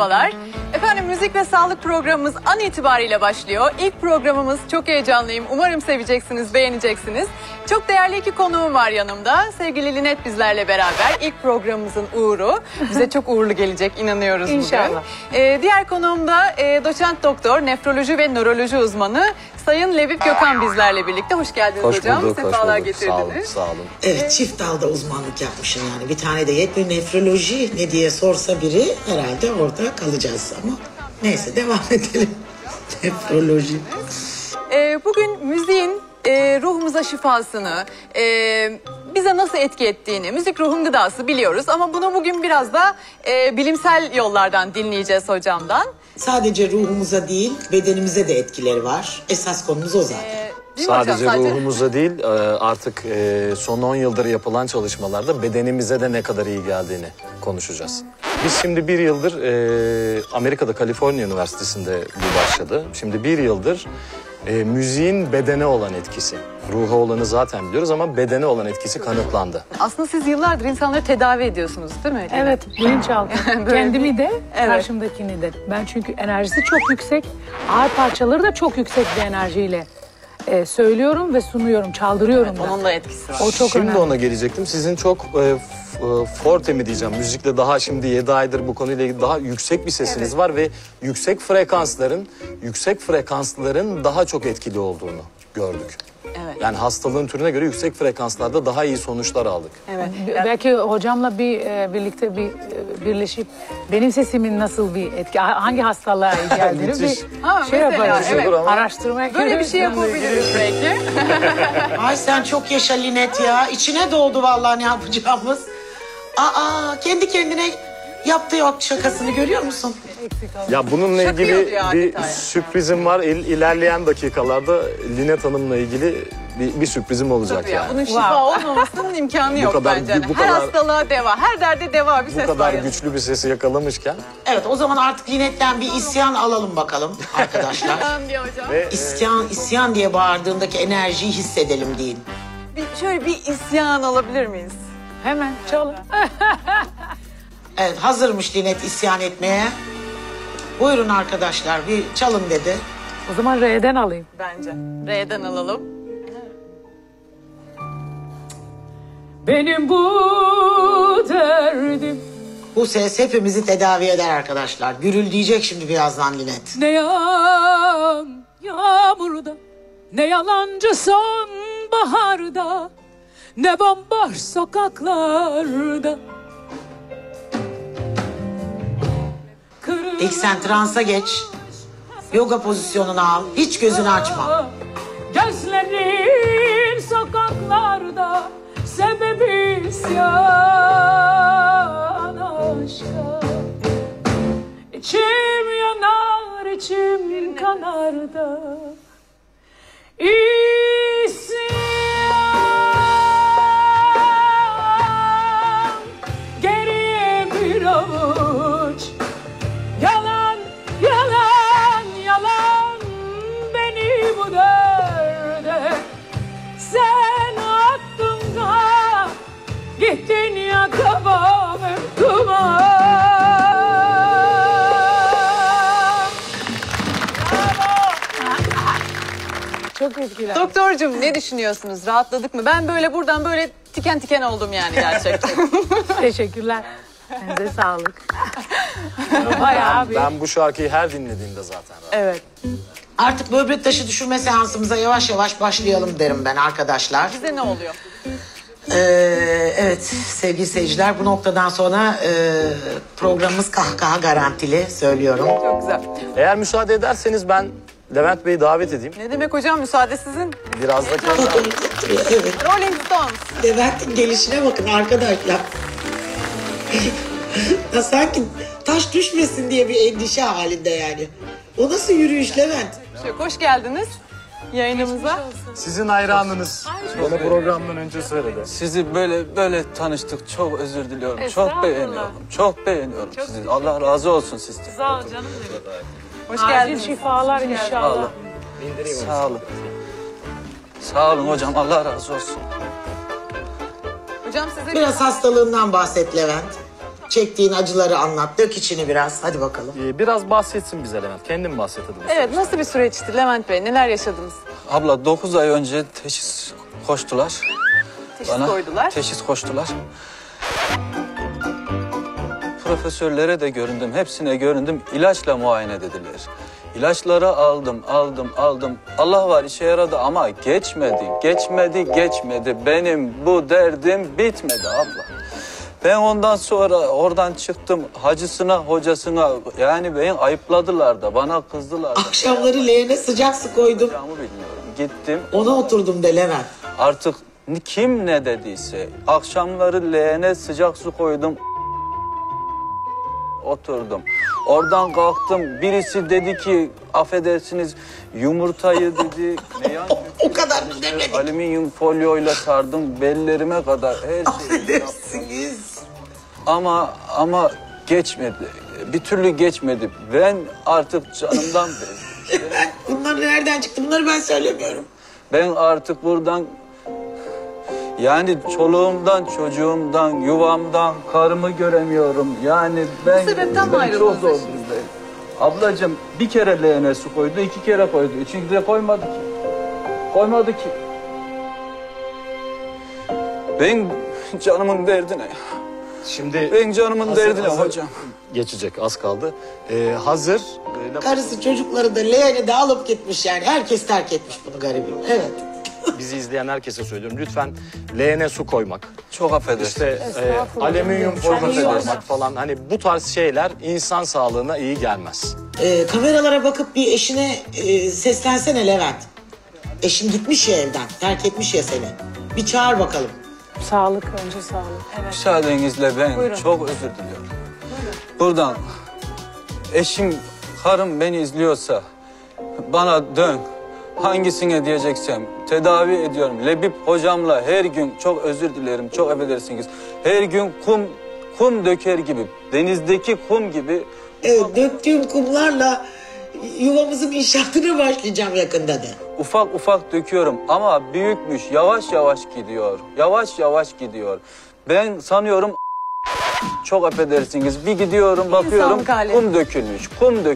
merhabalar. Efendim müzik ve sağlık programımız an itibariyle başlıyor. İlk programımız, çok heyecanlıyım. Umarım seveceksiniz, beğeneceksiniz. Çok değerli iki konuğum var yanımda. Sevgili Linet bizlerle beraber. İlk programımızın uğuru. Bize çok uğurlu gelecek, inanıyoruz bugün. İnşallah. Diğer konuğum da doçent doktor, nefroloji ve nöroloji uzmanı Sayın Levip Gökhan bizlerle birlikte. Hoş geldiniz hocam. Hoş Sefalar bulduk. getirdiniz. Sağ olun. Evet, çift dalda uzmanlık yapmışım yani. Bir tane de yetmiyor, nefroloji ne diye sorsa biri herhalde orada kalacağız ama neyse devam edelim. Nefroloji. Bugün müziğin ruhumuza şifasını, bize nasıl etki ettiğini, müzik ruhun gıdası biliyoruz ama bunu bugün biraz da bilimsel yollardan dinleyeceğiz hocamdan. Sadece ruhumuza değil, bedenimize de etkileri var. Esas konumuz o zaten. Sadece ruhumuza değil, artık son 10 yıldır yapılan çalışmalarda bedenimize de ne kadar iyi geldiğini konuşacağız. Biz şimdi bir yıldır Amerika'da Kaliforniya Üniversitesi'nde bu başladı. Şimdi bir yıldır müziğin bedene olan etkisi. Ruha olanı zaten biliyoruz ama bedene olan etkisi kanıtlandı. Aslında siz yıllardır insanları tedavi ediyorsunuz değil mi? Evet, bilinçaltı. Kendimi de, Evet. karşımdakini de. Ben çünkü enerjisi çok yüksek, ağır parçaları da çok yüksek bir enerjiyle söylüyorum ve sunuyorum, çaldırıyorum da. Onun da etkisi var. O çok Şimdi önemli. ona gelecektim. Sizin çok forte mi diyeceğim, müzikle daha şimdi 7 aydır bu konuyla ilgili daha yüksek bir sesiniz var ve yüksek frekansların daha çok etkili olduğunu gördük. Evet. Yani hastalığın türüne göre yüksek frekanslarda daha iyi sonuçlar aldık. Evet. Belki hocamla birlikte birleşip benim sesimin nasıl bir etki, hangi hastalığa iyi geldiğini bir Müthiş. şey mesela, yaparız. evet. Araştırmaya Böyle bir şey yapabiliriz belki. Ay sen çok yaşa Linet ya. İçine doğdu vallahi ne yapacağımız. Kendi kendine yaptığı o şakasını görüyor musun? Ya bununla ilgili Şakıyor ya bir adeta. sürprizim var. İlerleyen dakikalarda Linet Hanım'la ilgili bir sürprizim olacak Tabii ya, yani. bunun şifa olmamasının imkanı yok kadar- bence. bu Her kadar- hastalığa deva, her derde deva bir Bu ses kadar var. yani. güçlü bir sesi yakalamışken. Evet, o zaman artık Linet'ten bir isyan alalım bakalım arkadaşlar. Tamam diyor hocam. İsyan diye bağırdığındaki enerjiyi hissedelim deyin. Şöyle bir isyan alabilir miyiz? Hemen çalın. Evet, hazırmış Linet isyan etmeye. Buyurun arkadaşlar, bir çalın dedi. O zaman R'den alayım. Bence. R'den alalım. Benim bu derdim Bu ses hepimizi tedavi eder arkadaşlar. Gürüldeyecek şimdi birazdan Linet. ne yağmurda, ne yalancı sonbaharda, ne bomboş sokaklarda. İlk sen transa geç. Yoga pozisyonunu al. Hiç gözünü açma. Gözlerin sokaklarda, sebebi isyan aşka. İçim yanar, içim kanar da İsyan. Geriye bir avuç yalan, yalan, yalan beni bu derde sen attın da gittin ya kafamı duman. Çok etkilendim. Doktorcum ne düşünüyorsunuz? Rahatladık mı? Ben böyle buradan böyle tiken tiken oldum yani gerçekten. Teşekkürler. Size sağlık. Bayağı bir. Ben bu şarkıyı her dinlediğimde zaten. Evet. Artık böbrek taşı düşürme seansımıza yavaş yavaş başlayalım derim ben arkadaşlar. Bize ne oluyor? Evet sevgili seyirciler, bu noktadan sonra programımız kahkaha garantili söylüyorum. Çok güzel. Eğer müsaade ederseniz ben Levent Bey'i davet edeyim. Ne demek hocam, müsaade sizin. Biraz da Evet. Rolling Stones. Levent'in gelişine bakın arkadaşlar. Ya sanki taş düşmesin diye bir endişe halinde yani. O nasıl yürüyüş Levent? Hoş geldiniz yayınımıza. Sizin hayranınız. Bana programdan önce söyledi. Sizi böyle tanıştık. Çok özür diliyorum. Çok Estağfurullah. beğeniyorum. Çok beğeniyorum sizi. Allah razı olsun sizden. Sağ ol canım benim. Hoş Acil geldiniz. şifalar Sağ inşallah. olun. Sağ olun. Sağ olun hocam. Allah razı olsun. Hocam size Biraz hastalığından bahset Levent. çektiğin acıları anlat. Dök içini biraz. Hadi bakalım. Biraz bahsetsin bize Levent. Kendin bahset hadi. Evet, nasıl bir süreçti Levent Bey? Neler yaşadınız? Abla 9 ay önce teşhis koştular. Teşhis koydular. Teşhis koştular. Profesörlere de göründüm, hepsine göründüm. İlaçla muayene dediler. İlaçları aldım. Allah var işe yaradı ama geçmedi. Benim bu derdim bitmedi abla. Ben ondan sonra oradan çıktım hacısına, hocasına. Yani beni ayıpladılar da, bana kızdılar da. Akşamları leğene sıcak su koydum. Bilmiyorum. Gittim. Ona oturdum de Levent. Artık kim ne dediyse akşamları leğene sıcak su koydum. Oturdum. Oradan kalktım. Birisi dedi ki affedersiniz yumurtayı dedi. O kadar mı demedik? Alüminyum folyoyla sardım bellerime kadar. Her şeyi affedersiniz. Ama geçmedi. Bir türlü geçmedi. Ben artık canımdan bezdim. Bunlar nereden çıktı? Bunları ben söylemiyorum. Ben artık buradan yani çoluğumdan, çocuğumdan, yuvamdan, karımı göremiyorum. Yani ben çok zor durumdayım. Ablacığım bir kere leğene su koydu, 2 kere koydu. 3. de koymadı ki. Koymadı ki. Ben canımın derdine. Şimdi ben canımın derdine hocam. Geçecek az kaldı. Hazır. Karısı çocukları da leğeni de alıp gitmiş yani. Herkes terk etmiş bunu garibim. Evet. Bizi izleyen herkese söylüyorum. Lütfen leğene su koymak. Çok affedersin. İşte alüminyum folyo koymak falan. Hani bu tarz şeyler insan sağlığına iyi gelmez. Kameralara bakıp bir eşine seslensene Levent. Eşin gitmiş ya evden. Terk etmiş ya seni. Bir çağır bakalım. Sağlık, önce sağlık. Evet. Müsaadenizle ben Buyurun. çok özür diliyorum. Buradan eşim, karım beni izliyorsa bana dön. Hangisine diyeceksem tedavi ediyorum. Lebip hocamla her gün çok özür dilerim, çok affedersiniz. Her gün kum döker gibi, denizdeki kum gibi. Evet, döktüğüm kumlarla yuvamızın inşaatına başlayacağım yakında de. Ufak ufak döküyorum ama büyükmüş, yavaş yavaş gidiyor. Yavaş yavaş gidiyor. Ben sanıyorum çok affedersiniz. Bir gidiyorum bakıyorum kum dökülmüş.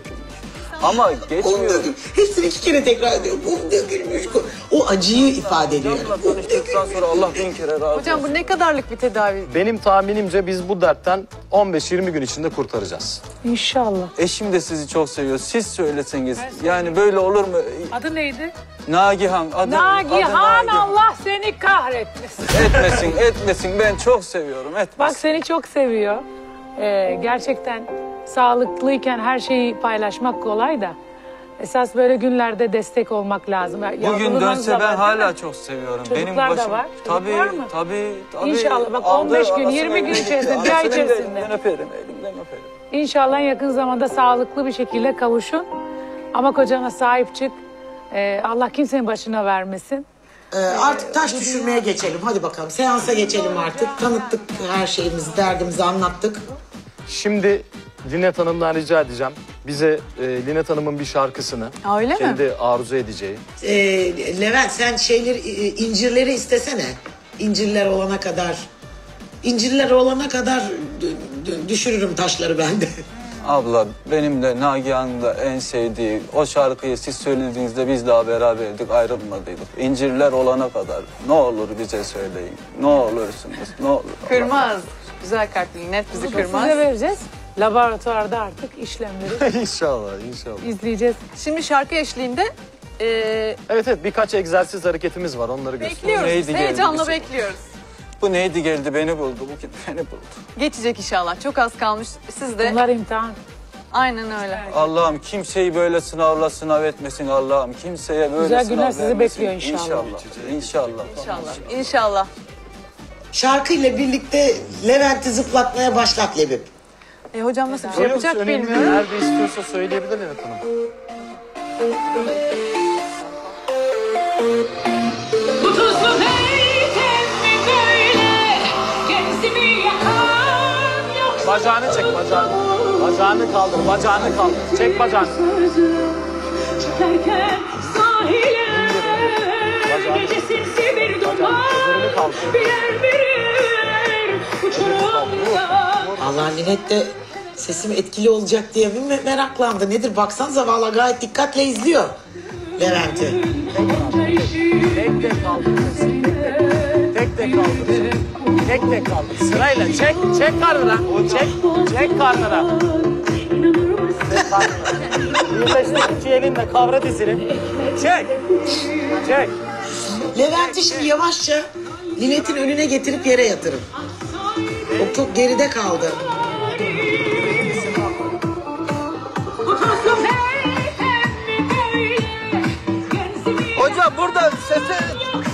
Ama geçmiyor. Hepsini 2 kere tekrar ediyor. Kum dökülmüş. O acıyı ifade ediyor. Tanıştıktan sonra Allah 1000 kere razı olsun. Hocam bu ne kadarlık bir tedavi? Benim tahminimce biz bu dertten 15-20 gün içinde kurtaracağız. İnşallah. Eşim de sizi çok seviyor. Siz söyleseniz. Yani böyle olur mu? Adı neydi? Nagihan. Nagihan, Allah seni kahretmesin. Etmesin. Ben çok seviyorum. Bak seni çok seviyor. Gerçekten sağlıklıyken her şeyi paylaşmak kolay da. Esas böyle günlerde destek olmak lazım. Bugün dönse ben hala çok seviyorum. Çocuklar da var. Tabii, var mı? tabii. İnşallah bak 15 gün, 20 gün içerisinde, bir ay içerisinde. Elimden öperim. İnşallah yakın zamanda sağlıklı bir şekilde kavuşun. Ama kocana sahip çık. Allah kimsenin başına vermesin. Artık taş düşürmeye geçelim. Hadi bakalım. Seansa geçelim artık. Tanıttık her şeyimizi, derdimizi anlattık. Şimdi Linet Hanım'dan rica edeceğim. Bize Linet Hanım'ın bir şarkısını öyle kendi arzu edeceği. Levent sen incirleri istesene. İncirler olana kadar düşürürüm taşları ben de. Abla benim de Nagihan'ın da en sevdiği o şarkıyı siz söylediğinizde biz daha beraberdik, ayrılmadıydık. İncirler olana kadar ne olur bize söyleyin. Ne olursunuz, ne olur. Kırmaz. Güzel kalpli net bizi kırmaz. Size vereceğiz. Laboratuvarda artık işlemleri İnşallah. izleyeceğiz. Şimdi şarkı eşliğinde Evet birkaç egzersiz hareketimiz var onları göstereyim. bekliyoruz. Heyecanla bekliyoruz. Bu neydi geldi beni buldu, beni buldu. Geçecek inşallah. Çok az kalmış. Siz de. Bunlar imtihan. Aynen öyle. Allah'ım kimseyi böyle sınav etmesin Allah'ım. Kimseye böyle güzel sınav günler sizi vermesin. bekliyor inşallah. İnşallah. Şarkıyla birlikte Levent'i zıplatmaya başlat Lebip. Hocam nasıl bir şey yapacak bilmiyorum. Nerede istiyorsa söyleyebilir Linet Hanım. Bu tuzlu peytem mi böyle gözümü yakan yoksa Bacağını çek bacağını kaldır. Çek bacağını. Çekerken sahile gece sinsi bir duman birer uçurumda Vallahi Linet de sesim etkili olacak diye bir meraklandı. Nedir baksanıza vallahi gayet dikkatle izliyor Levent'i. Tek tek kaldırsın. Tek tek kaldırsın. Tek tek kaldır. Sırayla çek karnına. Çek karnına. Birleştir iki elinle kavra dizini. Çek. Levent'i şimdi yavaşça Linet'in önüne getirip yere yatırın. O çok geride kaldı. Hocam burada sesi...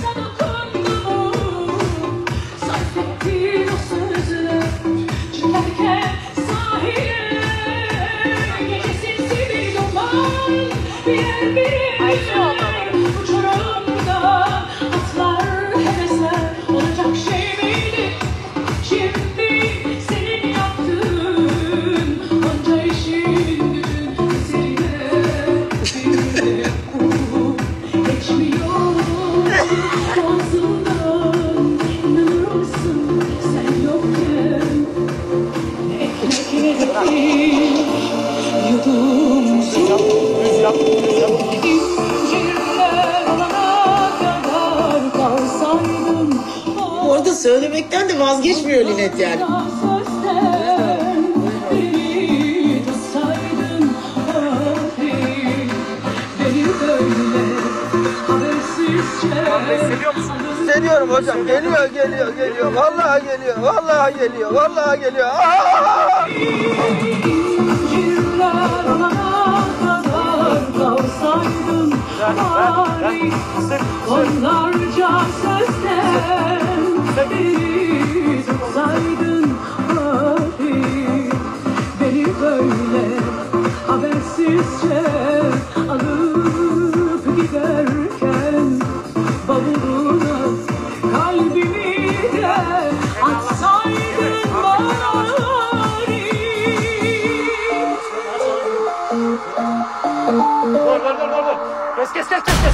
Orada söylemekten de vazgeçmiyor Linet yani. Hissediyor musun? Hissediyorum hocam. Geliyor. Vallahi geliyor. Aa! Onlarca sözden beni tutsaydın hadi beni böyle habersizce alıp giderken bavuluna kalbimi de atsaydın bari. Dur. Kes.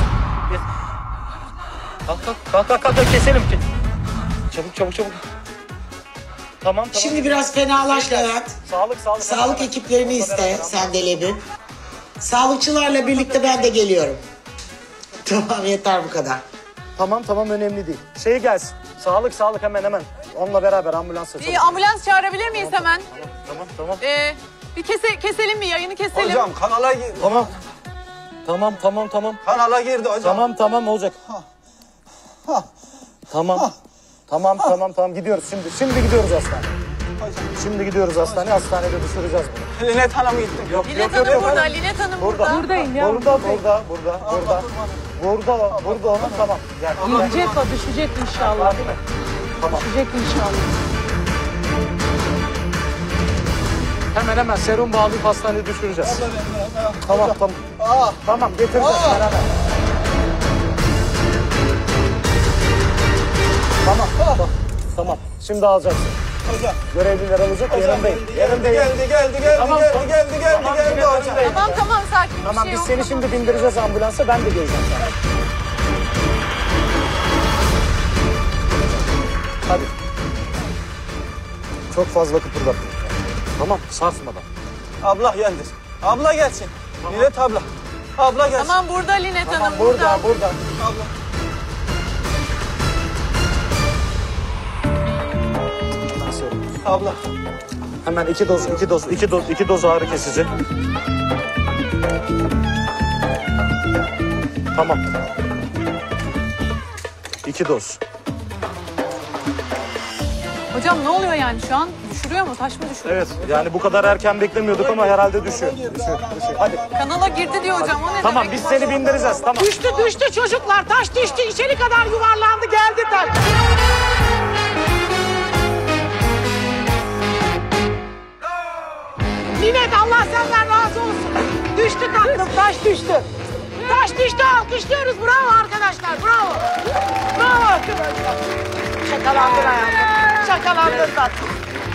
Kalk keselim ki. Çabuk. Tamam. Şimdi biraz fenalaş Levent. Sağlık. Sağlık ekiplerini iste sen de Lebi. Sağlıkçılarla birlikte ben de geliyorum. Tamam yeter bu kadar. Tamam önemli değil. Şey gelsin. Sağlık hemen. Onunla beraber ambulansa. Bir ambulans çağırabilir miyiz hemen? Tamam. Bir keselim mi? Yayını keselim. Hocam kanala gir. Tamam. Kanala girdi hocam. Tamam olacak. Tamam gidiyoruz şimdi. Şimdi gidiyoruz hastaneye. Şimdi gidiyoruz hastaneye. Hastanede düşüreceğiz bunu. Linet Hanım gittim. Yok. Linet Hanım burada. Linet Hanım burada. Buradayım ya. Burada. Burada onun tamam. Gel. İnecek o, düşecek inşallah. Tamam. Düşecek inşallah. Hemen serum bağlayıp hastaneye düşüreceğiz. Tamam. Tamam getireceğiz beraber. Tamam. Şimdi alacaksın. Hocam. Görevliler alacak. Yanındayım. Geldi Tamam. hocam. Tamam sakin. Tamam biz seni şimdi bindireceğiz ambulansa. Ben de geleceğim sana. Hadi. Çok fazla kıpırdatma. Tamam sarsmadan. Abla geldi. Abla gelsin. Linet abla. Abla gelsin. Tamam burada Linet Hanım. Burada. Abla. Abla. Hemen iki doz ağrı kesici. Tamam. 2 doz. Hocam ne oluyor yani şu an? Düşürüyor mu? Taş mı düşürüyor? Evet yani bu kadar erken beklemiyorduk ama herhalde düşüyor. Hadi. Kanala girdi diyor hocam. O ne Tamam demek? biz seni bindireceğiz tamam. Düştü çocuklar. Taş düştü. İçeri kadar yuvarlandı geldi taş. Linet Allah senden razı olsun. Düştü tatlım. Taş düştü. Taş düştü. Alkışlıyoruz. Bravo arkadaşlar. Bravo. Bravo arkadaşlar. Şakalandın hayatım. Şakalandın tatlım.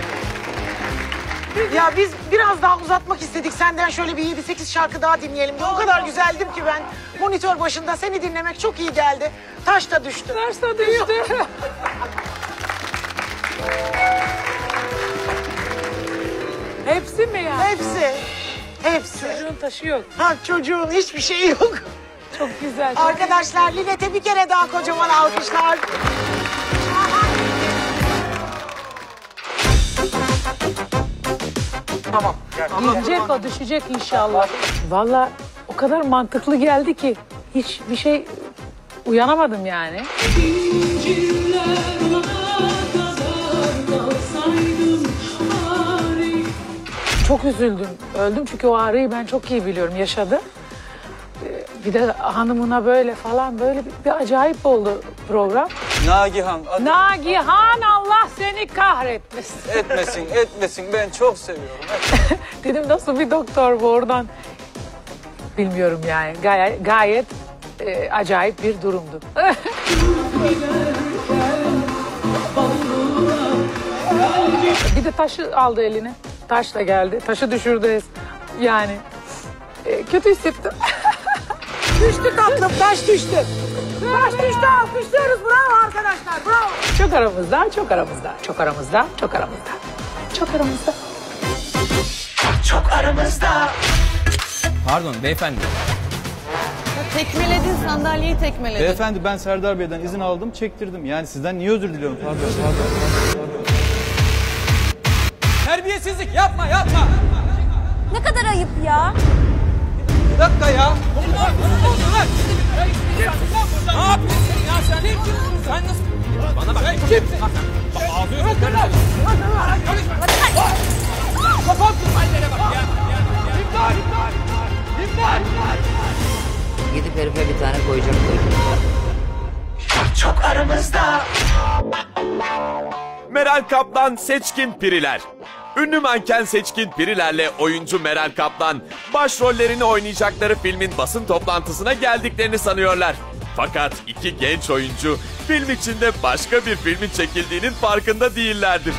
Ya biz biraz daha uzatmak istedik. Senden şöyle bir 7-8 şarkı daha dinleyelim diye. O kadar güzeldim ki ben monitör başında seni dinlemek çok iyi geldi. Taş da düştü. Taş da düştü. Hepsi mi ya? Hepsi. Hepsi. Çocuğun taşı yok. Ha, çocuğun hiçbir şeyi yok. Çok güzel. Çok Arkadaşlar Linet'e bir kere daha kocaman alkışlar. Tamam. İnecek o, düşecek inşallah. Vallahi o kadar mantıklı geldi ki hiçbir şey uyanamadım yani. Çok üzüldüm, öldüm çünkü o ağrıyı ben çok iyi biliyorum, yaşadı. Bir de hanımına böyle falan böyle bir acayip oldu program. Nagihan. Nagihan, Allah seni kahretmesin. Etmesin ben çok seviyorum. Dedim nasıl bir doktor bu oradan bilmiyorum yani gayet acayip bir durumdu. Bir de taşı aldı eline. Taş da geldi. Taşı düşürdü yani. Kötü hissettim. Düştü tatlım, taş düştü. Taş düştü, alkışlıyoruz. Bravo arkadaşlar, bravo. Çok aramızda, çok aramızda, çok aramızda, çok aramızda. Çok aramızda. Çok aramızda. Pardon beyefendi. Tekmeledin, sandalyeyi tekmeledin. Beyefendi ben Serdar Bey'den izin aldım, çektirdim. Yani sizden niye özür diliyorum? Pardon. Terbiyesizlik yapma. Ne kadar ayıp ya. Bir dakika ya. Ne yapıyorsun ya sen? Sen nasıl? Bana bak. Kimsin? Ağzını sıkırlar. Kafam hallere bak ya. İmdat. Gidip herife bir tane koyacaktım. Çok aramızda. Meral Kaplan Seçkin Piriler. Ünlü manken Seçkin Piriler'le oyuncu Meral Kaplan başrollerini oynayacakları filmin basın toplantısına geldiklerini sanıyorlar. Fakat iki genç oyuncu film içinde başka bir filmin çekildiğinin farkında değillerdir.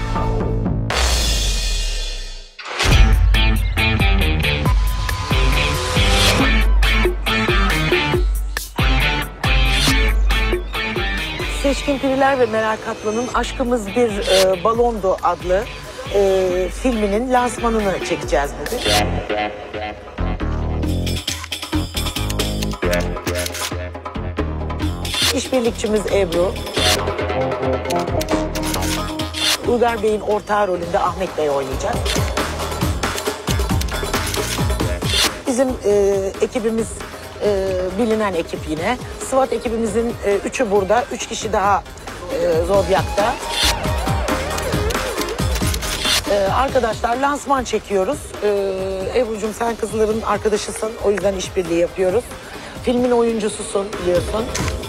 Seçkin Piriler ve Meral Kaplan'ın Aşkımız Bir Balondu adlı filminin lansmanını çekeceğiz bugün. İşbirlikçimiz Ebru. Uygar Bey'in ortağı rolünde Ahmet Bey oynayacak. Bizim ekibimiz bilinen ekip yine. SWAT ekibimizin 3'ü burada, 3 kişi daha Zodyak'ta. Arkadaşlar lansman çekiyoruz. Ebru'cum sen kızların arkadaşısın, o yüzden işbirliği yapıyoruz. Filmin oyuncususun biliyorsun.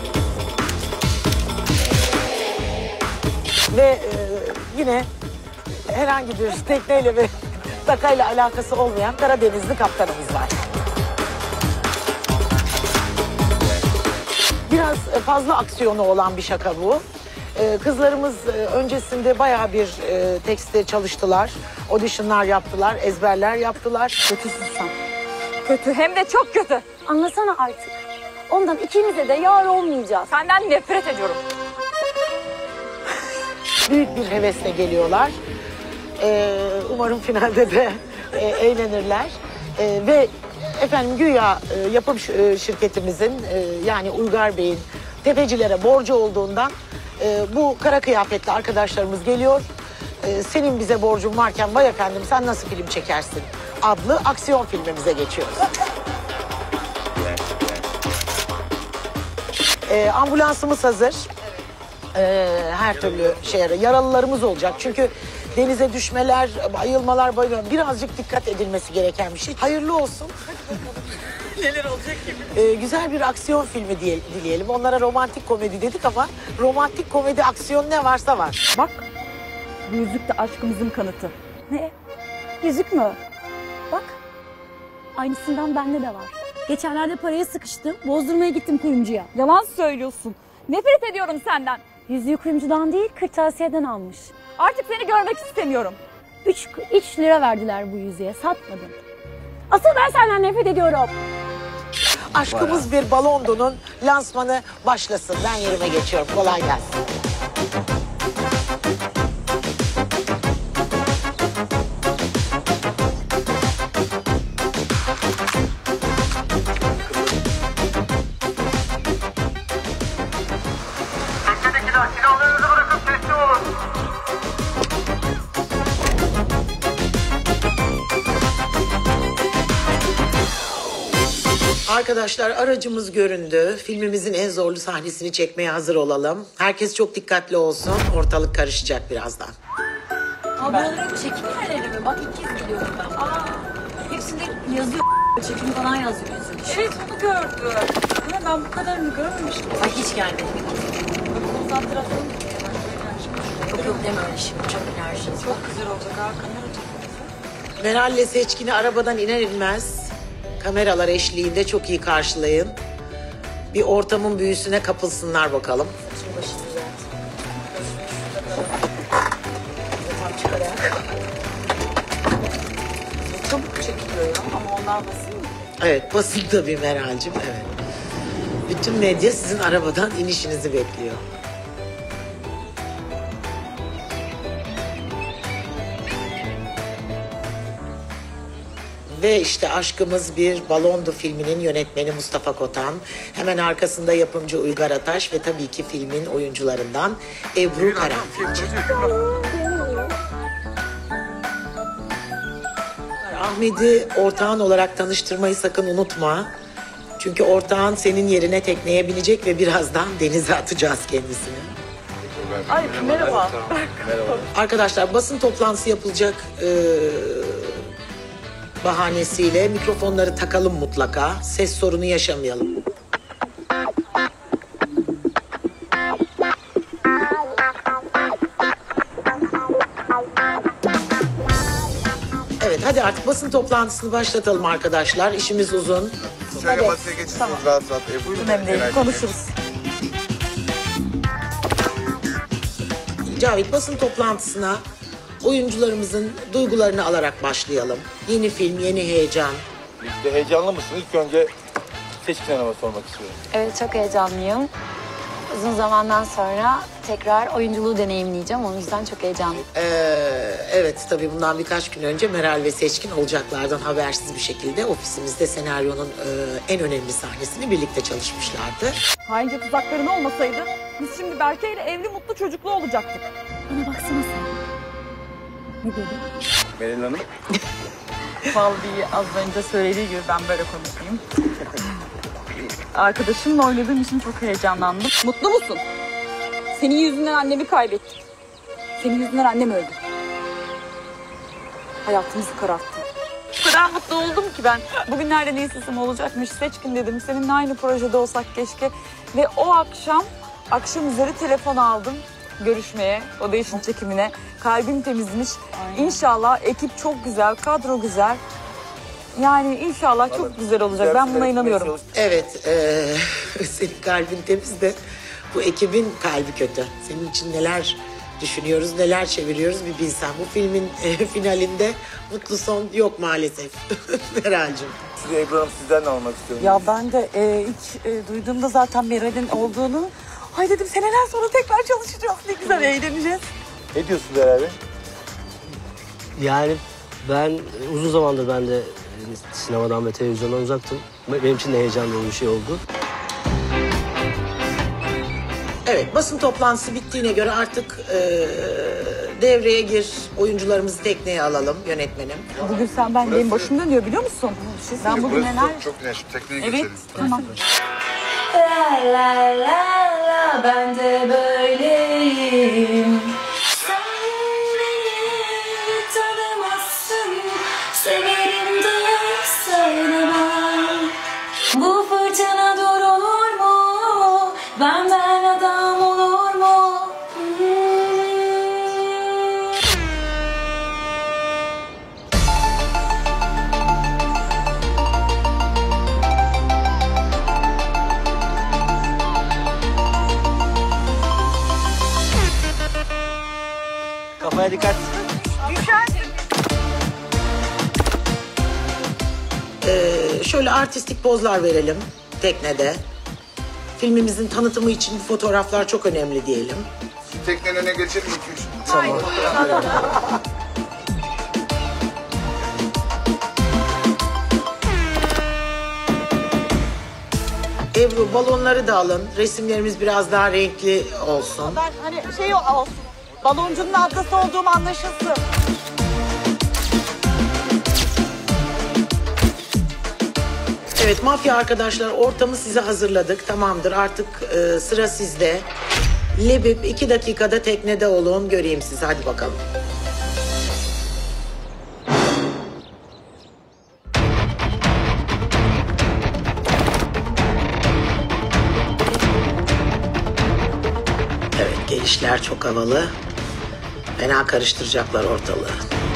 Ve yine herhangi bir tekneyle ve takayla alakası olmayan Karadenizli kaptanımız var. Biraz fazla aksiyonu olan bir şaka bu. Kızlarımız öncesinde bayağı bir tekstte çalıştılar. Auditionlar yaptılar, ezberler yaptılar. Kötüsün sen. Kötü, hem de çok kötü. Anlasana artık. Ondan ikimize de yar olmayacağız. Senden nefret ediyorum. Büyük bir hevesle geliyorlar. Umarım finalde de eğlenirler. Ve efendim güya yapım şirketimizin yani Uygar Bey'in tefecilere borcu olduğundan bu kara kıyafetli arkadaşlarımız geliyor. Senin bize borcun varken vay efendim sen nasıl film çekersin adlı aksiyon filmimize geçiyoruz. Ambulansımız hazır. Her türlü yaralılarımız olacak. Çünkü denize düşmeler, bayılmalar, birazcık dikkat edilmesi gereken bir şey. Hayırlı olsun. Neler olacak gibi. Güzel bir aksiyon filmi dileyelim. Onlara romantik komedi dedik ama romantik komedi aksiyon ne varsa var. Bak, bu yüzük de aşkımızın kanıtı. Ne? Yüzük mü? Bak, aynısından bende de var. Geçenlerde paraya sıkıştım, bozdurmaya gittim kuyumcuya. Yalan söylüyorsun. Nefret ediyorum senden. Yüzüğü kuyumcudan değil, kırtasiyeden almış. Artık seni görmek istemiyorum. 3 lira verdiler bu yüzüğe, satmadım. Asıl ben senden nefret ediyorum. Aşkımız Bir Balondu'nun lansmanı başlasın. Ben yerime geçiyorum. Kolay gelsin. Arkadaşlar aracımız göründü. Filmimizin en zorlu sahnesini çekmeye hazır olalım. Herkes çok dikkatli olsun. Ortalık karışacak birazdan. Ablalarım çekim yerleri mi? Bak ilk kez gidiyorum ben. Hepsinde yazıyor çekim falan yazıyor. Evet onu gördüm. Ama ben bu kadarını görmemiştim. Ay hiç gelmedi. Konsantrasyon. Yok deme öyle şimdi. Çok enerji. Çok güzel olacak ha. Kamera çok Meral'le Seçkin'i arabadan iner inmez kameralar eşliğinde çok iyi karşılayın. Bir ortamın büyüsüne kapılsınlar bakalım. çabuk çekiliyor ya ama onlar basın mı? Evet basın tabii Meral'cim evet. Bütün medya sizin arabadan inişinizi bekliyor. Ve işte Aşkımız Bir Balondu filminin yönetmeni Mustafa Kotan. Hemen arkasında yapımcı Uygar Ataş ve tabii ki filmin oyuncularından Ebru Karanfilci. Ahmet'i ortağın olarak tanıştırmayı sakın unutma. Çünkü ortağın senin yerine tekneye binecek ve birazdan denize atacağız kendisini. Ay merhaba. Arkadaşlar basın toplantısı yapılacak bahanesiyle mikrofonları takalım mutlaka. Ses sorunu yaşamayalım. Evet hadi artık basın toplantısını başlatalım arkadaşlar. İşimiz uzun. Şöyle masaya geçirsiniz rahat rahat. Buyurun. Önemli değil, konuşuruz. Cavit basın toplantısına oyuncularımızın duygularını alarak başlayalım. Yeni film, yeni heyecan. Heyecanlı mısın? İlk önce Seçkin Hanım'a sormak istiyorum. Evet, çok heyecanlıyım. Uzun zamandan sonra tekrar oyunculuğu deneyimleyeceğim. O yüzden çok heyecanlıyım. Evet tabii bundan birkaç gün önce Meral ve Seçkin olacaklardan habersiz bir şekilde ofisimizde senaryonun en önemli sahnesini birlikte çalışmışlardı. Haince tuzakların olmasaydı biz şimdi Berke ile evli mutlu çocuklu olacaktık. Bana baksana sen. Ne dedi? Meral Hanım. Vallahi az önce söylediği gibi ben böyle konuşayım. Arkadaşımla oynadığım için çok heyecanlandım. Mutlu musun? Senin yüzünden annemi kaybettik. Senin yüzünden annem öldü. Hayatımızı kararttı. O kadar mutlu oldum ki ben. Bugünlerde ne istesem olacakmış. Seçkin dedim. Seninle aynı projede olsak keşke. Ve o akşam üzeri telefon aldım görüşmeye, o da işin çekimine. Kalbim temizmiş. İnşallah ekip çok güzel, kadro güzel. Yani inşallah çok güzel olacak. Ben buna inanıyorum. Evet, senin kalbin temiz de bu ekibin kalbi kötü. Senin için neler düşünüyoruz, neler çeviriyoruz bir bilsen. Bu filmin finalinde mutlu son yok maalesef. Meral'cığım. Sizi Ebru Hanım sizden de almak istiyorum. Ya ben de ilk duyduğumda zaten Meral'in olduğunu, ay dedim seneler sonra tekrar çalışacağız. Ne güzel eğleneceğiz. Ne diyorsunuz herhalde? Yani ben uzun zamandır ben de sinemadan ve televizyondan uzaktım. Benim için de heyecanlı bir şey oldu. Evet, basın toplantısı bittiğine göre artık devreye gir. Oyuncularımızı tekneye alalım yönetmenim. Bugün sen benim başım dönüyor biliyor musun? Ben bugün neler... Çok güneş. Tekneye Evet, geçelim. tamam. La la la la ben de böyleyim. Sen beni tanımazsın, severim de söylemem. Bu fırtına durur mu? Benden adam olur mu? Kafaya dikkat. Şöyle artistik pozlar verelim teknede. Filmimizin tanıtımı için bu fotoğraflar çok önemli diyelim. Teknenin önüne geçelim 2-3. Tamam. Ebru balonları da alın. Resimlerimiz biraz daha renkli olsun. Ben hani şey olsun, baloncunun ablası olduğum anlaşılsın. Evet mafya arkadaşlar, ortamı size hazırladık. Tamamdır, artık sıra sizde. Lebip 2 dakikada teknede olun, göreyim sizi. Hadi bakalım. Evet, gelişler çok havalı. Fena karıştıracaklar ortalığı.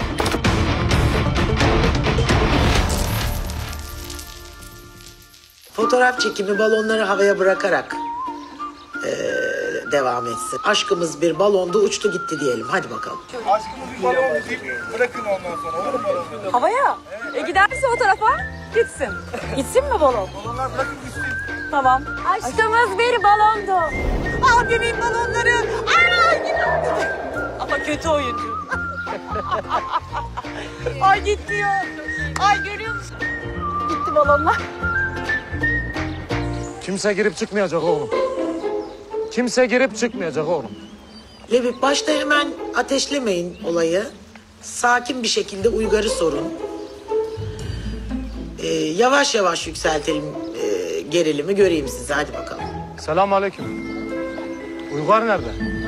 Fotoğraf çekimi balonları havaya bırakarak devam etsin. Aşkımız bir balonda uçtu gitti diyelim. Hadi bakalım. Aşkımız bir balon deyip bırakın ondan sonra. Olur mu balonu? Havaya. Giderse o tarafa gitsin. Gitsin mi balon? Balonlar bırakın gitsin. Tamam. Aşkımız bir balondu. Al benim balonları. Ay! Ama kötü oyuncu. Ay gidiyor. Ay görüyor musun? Gitti balonlar. Kimse girip çıkmayacak oğlum. Kimse girip çıkmayacak oğlum. Lebip, başta hemen ateşlemeyin olayı. Sakin bir şekilde Uygar'ı sorun. Yavaş yavaş yükseltelim gerilimi, göreyim sizi. Hadi bakalım. Selamünaleyküm. Uygar nerede?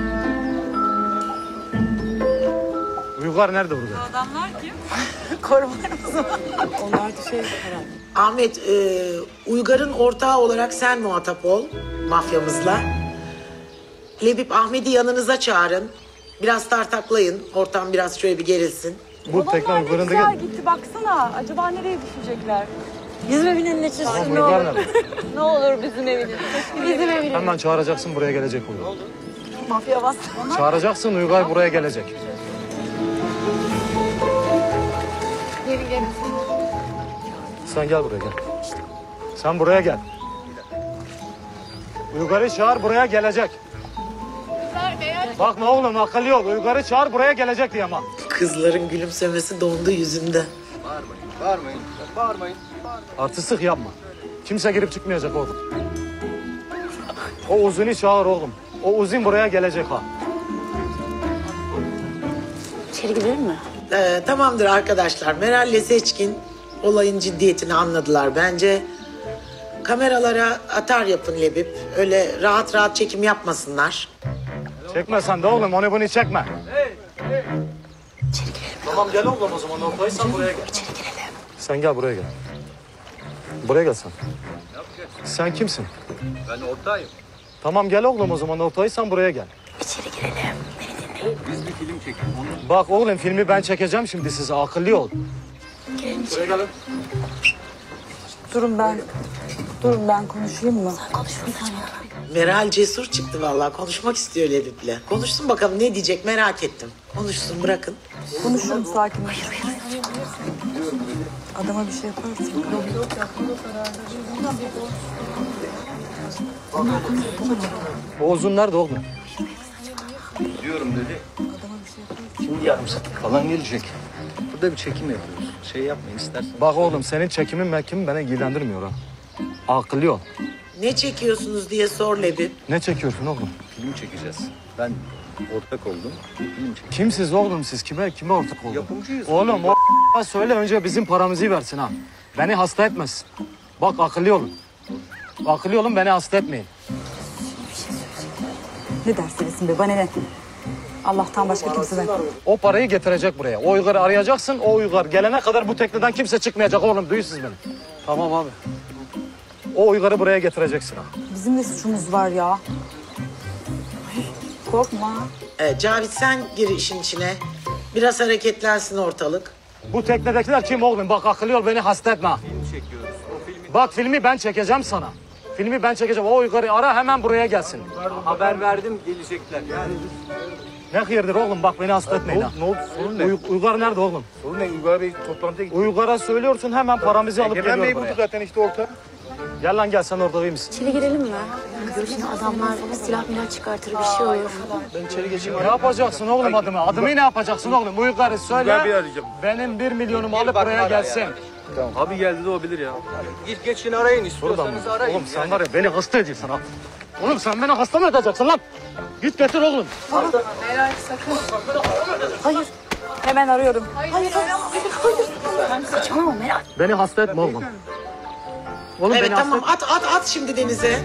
Uygar nerede burada? Adamlar kim? Korumalarımız. Onlar da şey herhalde. Ahmet, Uygar'ın ortağı olarak sen muhatap ol mafyamızla. Lebip, Ahmet'i yanınıza çağırın. Biraz tartaklayın. Ortam biraz şöyle bir gerilsin. Bu tekne Uygar'ın güzel gitti baksana. Acaba nereye düşecekler? Bizim evin önüne çıksın Tamam, ne Uygar olur. nerede? Ne olur bizim evine. Bizim evine. Hemen çağıracaksın, buraya gelecek Uygar. Mafya bastı. Çağıracaksın, Uygar buraya gelecek. Gelin. Sen gel buraya gel. Sen buraya gel. Uygar'ı çağır, buraya gelecek. Bakma oğlum, akıllı ol. Uygar'ı çağır, buraya gelecek diye ama. Kızların gülümsemesi dondu yüzünde. Bağırmayın. Artistlik yapma. Kimse girip çıkmayacak oğlum. O Uzun'u çağır oğlum. O Uzun buraya gelecek ha. İçeri gidelim mi? Tamamdır arkadaşlar. Meral'le Seçkin olayın ciddiyetini anladılar bence. Kameralara atar yapın Lebip. Öyle rahat rahat çekim yapmasınlar. Çekme sen de oğlum, onu bunu çekme. Tamam gel oğlum o zaman, ortayı sen buraya gel. İçeri girelim. Sen gel buraya gel. Buraya gel sen. Sen kimsin? Ben ortağıyım. Tamam gel oğlum o zaman, ortayı sen buraya gel. İçeri girelim. Beni dinleyin. Biz bir film çekelim. Bak oğlum, filmi ben çekeceğim şimdi size, akıllı ol. Girelim Buraya içeri. gelin. Durun ben konuşayım mı? Sen konuşma saçmalama. Meral cesur çıktı vallahi. Konuşmak istiyor Lebip'le. Konuşsun bakalım, ne diyecek merak ettim. Konuşsun, bırakın. Konuşurum sakin. Adama bir şey yaparsın. O Uzun nerede oğlum? Diyorum dedi. Şimdi yarım saat falan gelecek. Burada bir çekim yapıyoruz. Şey yapmayın istersen. Bak oğlum, senin çekimin mekimin beni ilgilendirmiyor ha. Akıllı ol. Ne çekiyorsunuz diye sor Lebip. Ne çekiyorsun oğlum? Film çekeceğiz. Ben ortak oldum. Film çekeceğiz. Kimsiz oğlum siz? Kime ortak oldun? Yapımcıyız. Oğlum o söyle önce bizim paramızı versin ha. Beni hasta etmesin. Bak akıllı olun. Akıllı olun, beni hasta etmeyin. Ne derse desin be, bana ne? Allah'tan başka kimseden. O parayı getirecek buraya. O Uygar'ı arayacaksın. O Uygar gelene kadar bu tekneden kimse çıkmayacak oğlum. Duyuyorsunuz beni. Tamam abi. O Uygar'ı buraya getireceksin ha. Bizim de suçumuz var ya. Korkma. Cavit, sen gir işin içine. Biraz hareketlensin ortalık. Bu teknedekiler kim oğlum? Bak akıllı ol, beni hasta etme. Film çekiyoruz. O filmi Bak filmi ben çekeceğim sana. Filmi ben çekeceğim. O Uygar'ı ara, hemen buraya gelsin. haber verdim, gelecekler. Yani Ne hayırdır oğlum, bak beni hasta etmeyin ha. Ne oldu? Sorun ne? Uygar nerede oğlum? Sorun ne? Uygar Bey toplantıya gitti. Uygar'a söylüyorsun, hemen paramızı alıp Egemen geliyor Bey buraya. buldu zaten işte orta. Gel lan gel, sen orada iyi misin? İçeri girelim mi? Şimdi adamlar silah milah çıkartır, bir şey olur. Ben içeri geçeyim. Ne yapacaksın oğlum adımı? Adımı ne yapacaksın oğlum? Uygar'ı söyle. Uygar Bey'i arayacağım. Benim 1 milyonumu alıp buraya gelsin. Tamam. abi geldi de olabilir ya. Git geçin arayın istiyorsanız arayın. Oğlum sen var ya, beni hasta ediyorsun ha. Oğlum sen beni hasta mı edeceksin lan? Git getir oğlum. Meral sakın. Hayır. Hemen arıyorum. Hayır. Saçmalama Meral. Beni hasta etme oğlum. Oğlum Evet beni tamam at şimdi denize.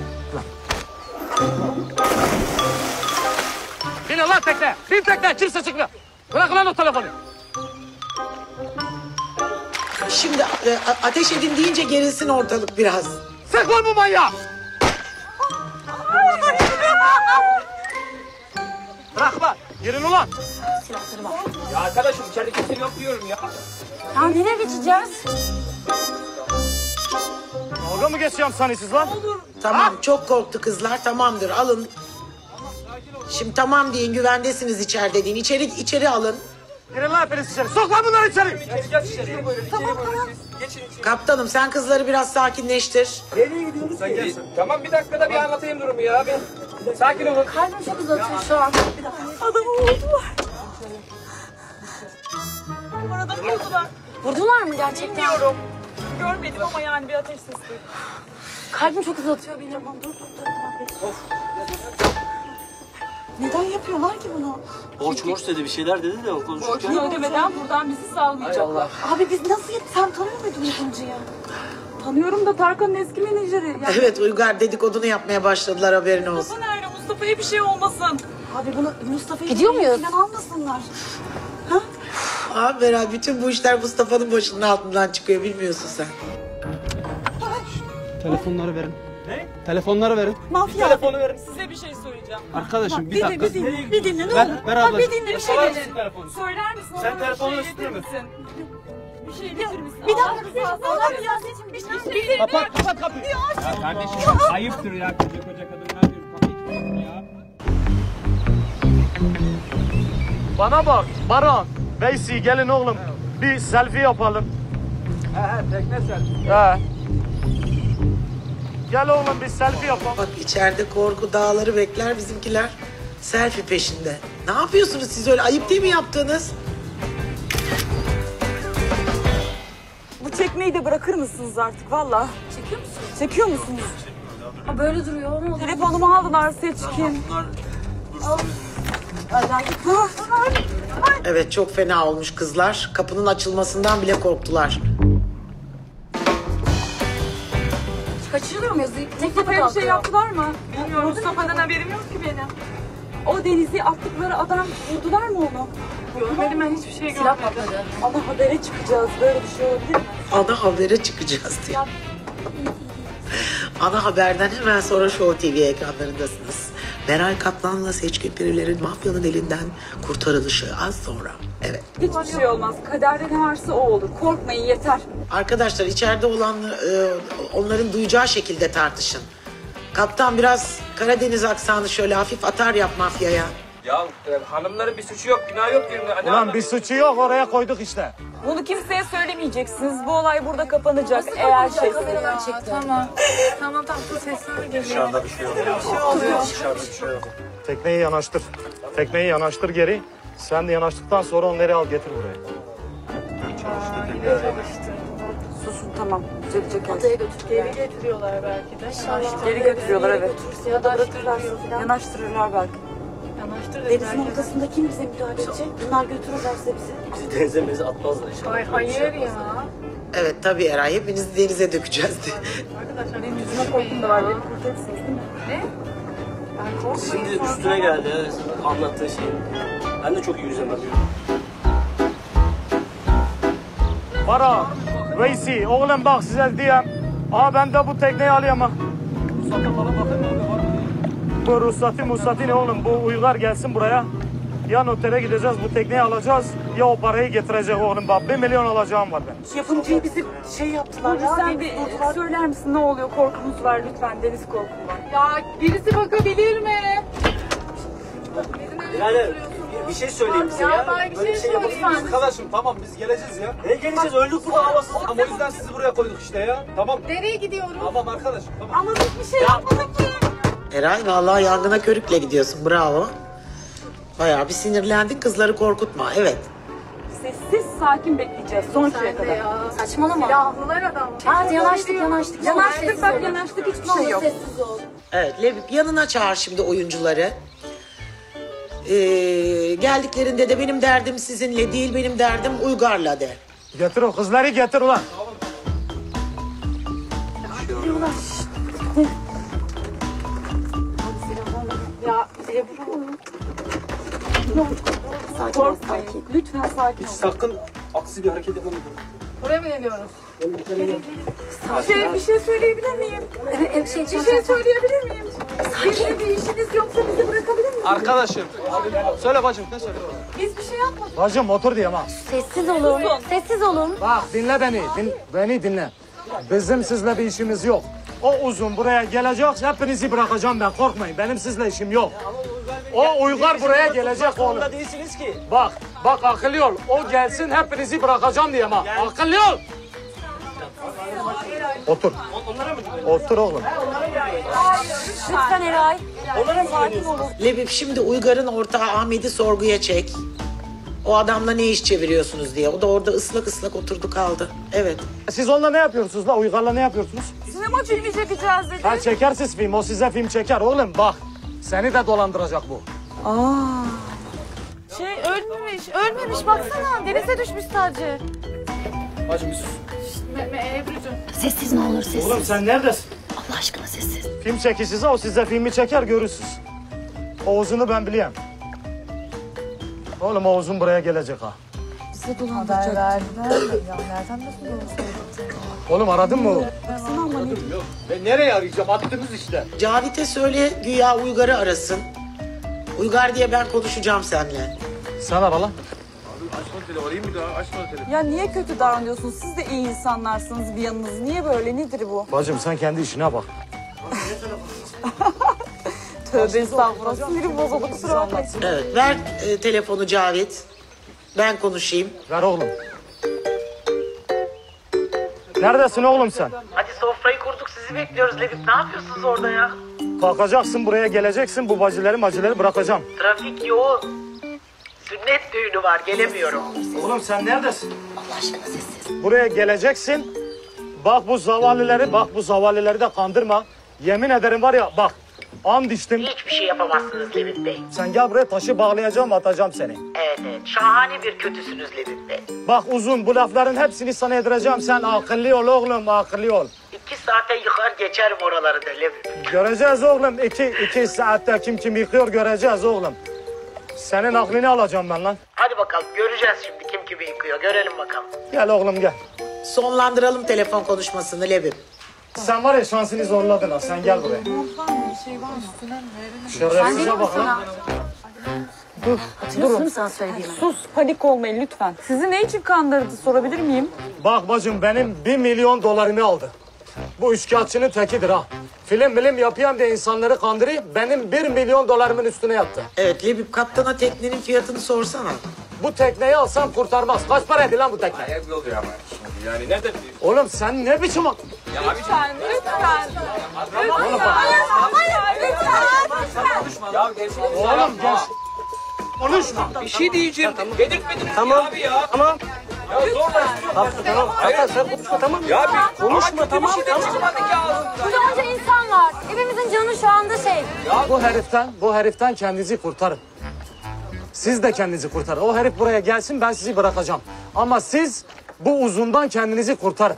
Bin lan tekne. Bin tekne. Kimse çıkmıyor. Bırak lan o telefonu. Şimdi ateş edin deyince gerilsin ortalık biraz. Sık lan bu manyağı. Bırak lan. Girin ulan. Silahları var. Ya arkadaşım içeride kimse yok diyorum ya. Ya nereye geçeceğiz? Dalga mı geçiyorum sanıyorsunuz lan? Tamam çok korktu kızlar tamamdır alın. Şimdi tamam deyin güvendesiniz içeride deyin. İçeri alın. Girin lan hepiniz içeri. Sok lan bunları içeri. Geç içeri. Tamam. Kaptanım sen kızları biraz sakinleştir. Nereye gidiyoruz ki? Tamam bir dakikada bir anlatayım durumu ya. Sakin olun. Kalbim çok hızlı atıyor şu an. Bir dakika. Adamı vurdular. Adamı vurdular. Vurdular mı gerçekten? Bilmiyorum. Görmedim ama yani bir ateş sesi duydum. Kalbim çok hızlı atıyor benim. Dur. Neden yapıyorlar ki bunu? Borç morç dedi bir şeyler dedi de o konuşurken. Borcunu ödemeden buradan bizi salmayacaklar. Abi biz nasıl sen tanıyor muydun yapımcıyı? Tanıyorum da Tarkan'ın eski menajeri. Yani... Evet Uygar dedikodunu yapmaya başladılar haberin olsun. Mustafa nerede? Mustafa'ya bir şey olmasın. Abi bunu Mustafa'yı gidiyor muyuz? Falan almasınlar. Abi Beral bütün bu işler Mustafa'nın başının altından çıkıyor bilmiyorsun sen. Telefonları verin. Ne? Telefonları verin. Mafya. Telefonu verin. Size bir şey söyleyeceğim. Arkadaşım bir dakika. Bir dinle ne Ver, olur. ver Abi ablacığım. bir dinle bir şey Sorar dinle. mısın telefonu? Söyler misin? Sen Ona telefonunu bir şey istiyor musun? getirir misin? Bir şey getirir misin? Bir dakika. Allah ya seçim bir şey. Kapat kapıyı. Ya kardeşim ayıptır ya koca kadınlar diyorum. Kapıyı kilitledin ya. Bana bak Baran. Veysi gelin oğlum. Bir selfie yapalım. Tekne selfie. He. Gel oğlum bir selfie yapalım. Bak içeride korku dağları bekler bizimkiler selfie peşinde. Ne yapıyorsunuz siz öyle ayıp değil mi yaptığınız? Bu tekneyi de bırakır mısınız artık valla? Çekiyor musunuz? Çekiyor musunuz? Ha böyle duruyor. Ne oldu? Telefonumu aldılar seçkin. Evet çok fena olmuş kızlar. Kapının açılmasından bile korktular. Kaçırılıyor muyuz? Mustafa'ya bir şey yaptılar mı? Bilmiyorum. Mustafa'dan haberim yok ki benim. O denize attıkları adam vurdular mı onu? Görmedim ben hiçbir şey görmedim. Silah patladı. Ama habere çıkacağız. Böyle bir şey olabilir mi? Ana habere çıkacağız diyor. Ana haberden hemen sonra Show TV ekranlarındasınız. Meral Kaplan'la Seçkin Periler'in mafyanın elinden kurtarılışı az sonra. Evet. Hiçbir şey olmaz. Kaderde ne varsa o olur. Korkmayın yeter. Arkadaşlar içeride olan onların duyacağı şekilde tartışın. Kaptan biraz Karadeniz aksanı şöyle hafif atar yap mafyaya. Ya hanımların bir suçu yok, günah yok diyorum. Ulan bir suçu yok oraya koyduk işte. Bunu kimseye söylemeyeceksiniz. Bu olay burada kapanacak. Eğer şey... Kameralar çekti. Tamam. Tamam sesler geliyor. Dışarıda bir şey yok. Bir şey oluyor. Dışarıda bir şey yok. Tekneyi yanaştır. Tekneyi yanaştır geri. Sen de yanaştıktan sonra onları al getir buraya. Susun tamam. Düzelecek her Adaya şey. götürüyorlar. Geri getiriyorlar belki de. İnşallah. Geri götürüyorlar evet. Ya da Bırakırlar. Yanaştırırlar belki. Denizin ortasında kim bize müdahale edecek? Bunlar götürürlerse bizi. Denize meze atmazlar inşallah. Hayır ya. Evet tabii Eray hepinizi denize dökeceğiz de. Arkadaşlar benim yüzüme korkum da var. Beni kurtarırsınız değil mi? Ne? Ben korkmayayım. Şimdi üstüne geldi anlattığı şey. Ben de çok iyi yüzemem. Para, Veysi, oğlum bak size diyeyim. Aha ben de bu tekneyi alayım ha. Bu ruhsatı ne oğlum? Bu Uygar gelsin buraya. Ya notere gideceğiz bu tekneyi alacağız. Ya o parayı getirecek oğlum. Bak 1 milyon alacağım var ben. Yapımcıyı bizi şey yaptılar ya. Sen bir söyler misin ne oluyor? Korkumuz var lütfen. Deniz korkum var. Ya birisi bakabilir mi? Yani bir şey söyleyeyim bize ya. bari bir Böyle şey yapalım. söyle. Arkadaşım tamam biz geleceğiz ya. Ne geleceğiz öldük burada havasız. Ama o yüzden sizi buraya koyduk işte ya. Tamam. Nereye gidiyoruz? Tamam arkadaşım tamam. Ama biz bir şey yapmadık ki. Eray vallahi yangına körükle gidiyorsun bravo. Bayağı bir sinirlendin kızları korkutma evet. Sessiz sakin bekleyeceğiz son şeye kadar. Saçmalama. Silahlılar adam. Hadi yanaştık. Yanaştık bak yanaştık hiçbir şey yok. Sessiz ol. Evet Lebip yanına çağır şimdi oyuncuları. Geldiklerinde de benim derdim sizinle değil benim derdim Uygar'la de. Getir o kızları getir ulan. Geliyorlar. Ya Ebru. Korkmayın. Lütfen sakin olun. Sakın aksi bir hareket yapmayın. Buraya mı geliyoruz? Bir şey söyleyebilir miyim? Bir şey söyleyebilir miyim? Bizle bir işiniz yoksa bizi bırakabilir misiniz? Arkadaşım. Söyle bacım ne söylüyorsun? Biz bir şey yapmadık. Bacım otur diyeyim ha. Sessiz olun. Sessiz olun. Bak dinle beni. Beni dinle. Bizim sizle bir işimiz yok. O uzun buraya gelecek, hepinizi bırakacağım ben. Korkmayın, benim sizle işim yok. O Uygar buraya gelecek oğlum. Değilsiniz ki. Bak akıllı ol. O gelsin, hepinizi bırakacağım diye ama. Akıllı ol. Otur. Otur oğlum. Lütfen Eray. Sakin olun. Lebip şimdi Uygar'ın ortağı Ahmet'i sorguya çek. O adamla ne iş çeviriyorsunuz diye. O da orada ıslak ıslak oturdu kaldı. Evet. Siz onunla ne yapıyorsunuz la? Uygar'la ne yapıyorsunuz? Sinema filmi çekeceğiz dedi. Ha çekersiz film, o size film çeker oğlum bak. Seni de dolandıracak bu. Ölmemiş baksana. Denize düşmüş sadece. Bacım bir sus. Ebru'cum. Sessiz ne olur sessiz. Oğlum sen neredesin? Allah aşkına sessiz. Film çekişsiz, o size filmi çeker görürsünüz. Oğuz'unu ben biliyorum. Oğlum Oğuz'un buraya gelecek ha. Bize dolandıracak. Haber verdiler. Ya nereden nasıl dolandıracak? Oğlum aradın mı o? Baksana ama ne? Ben nereye arayacağım? Attınız işte. Cavit'e söyle güya Uygar'ı arasın. Uygar diye ben konuşacağım seninle. Sen ara lan. Açma telefonu, arayayım bir daha. Açma telefonu. Ya niye kötü davranıyorsunuz? Siz de iyi insanlarsınız bir yanınız. Niye böyle? Nedir bu? Bacım sen kendi işine bak. Tövbe estağfurullah. Sinirim bozuldu kusura bakmayın. Evet ver telefonu Cavit. Ben konuşayım. Ver oğlum. Neredesin oğlum sen? Hadi sofrayı kurduk sizi bekliyoruz Lebip. Ne yapıyorsunuz orada ya? Kalkacaksın buraya geleceksin bu bacıları bırakacağım. Trafik yoğun. Sünnet düğünü var gelemiyorum. Oğlum sen neredesin? Allah aşkına sessiz. Buraya geleceksin. Bak bu zavallileri de kandırma. Yemin ederim var ya bak. And içtim. Hiçbir şey yapamazsınız Lebip Bey. Sen gel buraya taşı bağlayacağım atacağım seni. Evet. Şahane bir kötüsünüz Lebip Bey. Bak uzun bu lafların hepsini sana yedireceğim. Sen akıllı ol oğlum akıllı ol. 2 saate yıkar geçerim oraları da Lebip. Göreceğiz oğlum. İki saatte kim yıkıyor göreceğiz oğlum. Senin aklını alacağım ben lan. Hadi bakalım göreceğiz şimdi kim kimi yıkıyor. Görelim bakalım. Gel oğlum gel. Sonlandıralım telefon konuşmasını Lebip. Sen var ya şansını zorladın ha. Sen gel buraya. Bir şey var mı? Üstüne Şerefsize bak lan. Hatırlıyorsun sen söylediğimi. Sus panik olmayın lütfen. Sizi ne için kandırdı sorabilir miyim? Bak bacım benim 1 milyon dolarımı aldı. Bu üçkağıtçının tekidir ha. Film yapayım diye insanları kandırıp benim 1 milyon dolarımın üstüne yattı. Evet Lebip kaptana teknenin fiyatını sorsana. Bu tekneyi alsam kurtarmaz. Kaç paraydı lan bu tekne? Ev oluyor ama. Yani nerede? Oğlum sen ne biçim... Ya Lütfen. Oğlum bak. Hayır lütfen. Ya gerçekten. Oğlum gel. Konuşma. Bir şey diyeceğim. Tamam. Abi ya. Tamam. Ya zorla. Tamam. Hatta sen konuşma tamam. Ya bir konuşma tamam. Bunca insan var. Hepimizin canı şu anda şey. Bu heriften kendinizi kurtarın. Siz de kendinizi kurtarın. O herif buraya gelsin ben sizi bırakacağım. Ama siz bu uzundan kendinizi kurtarın.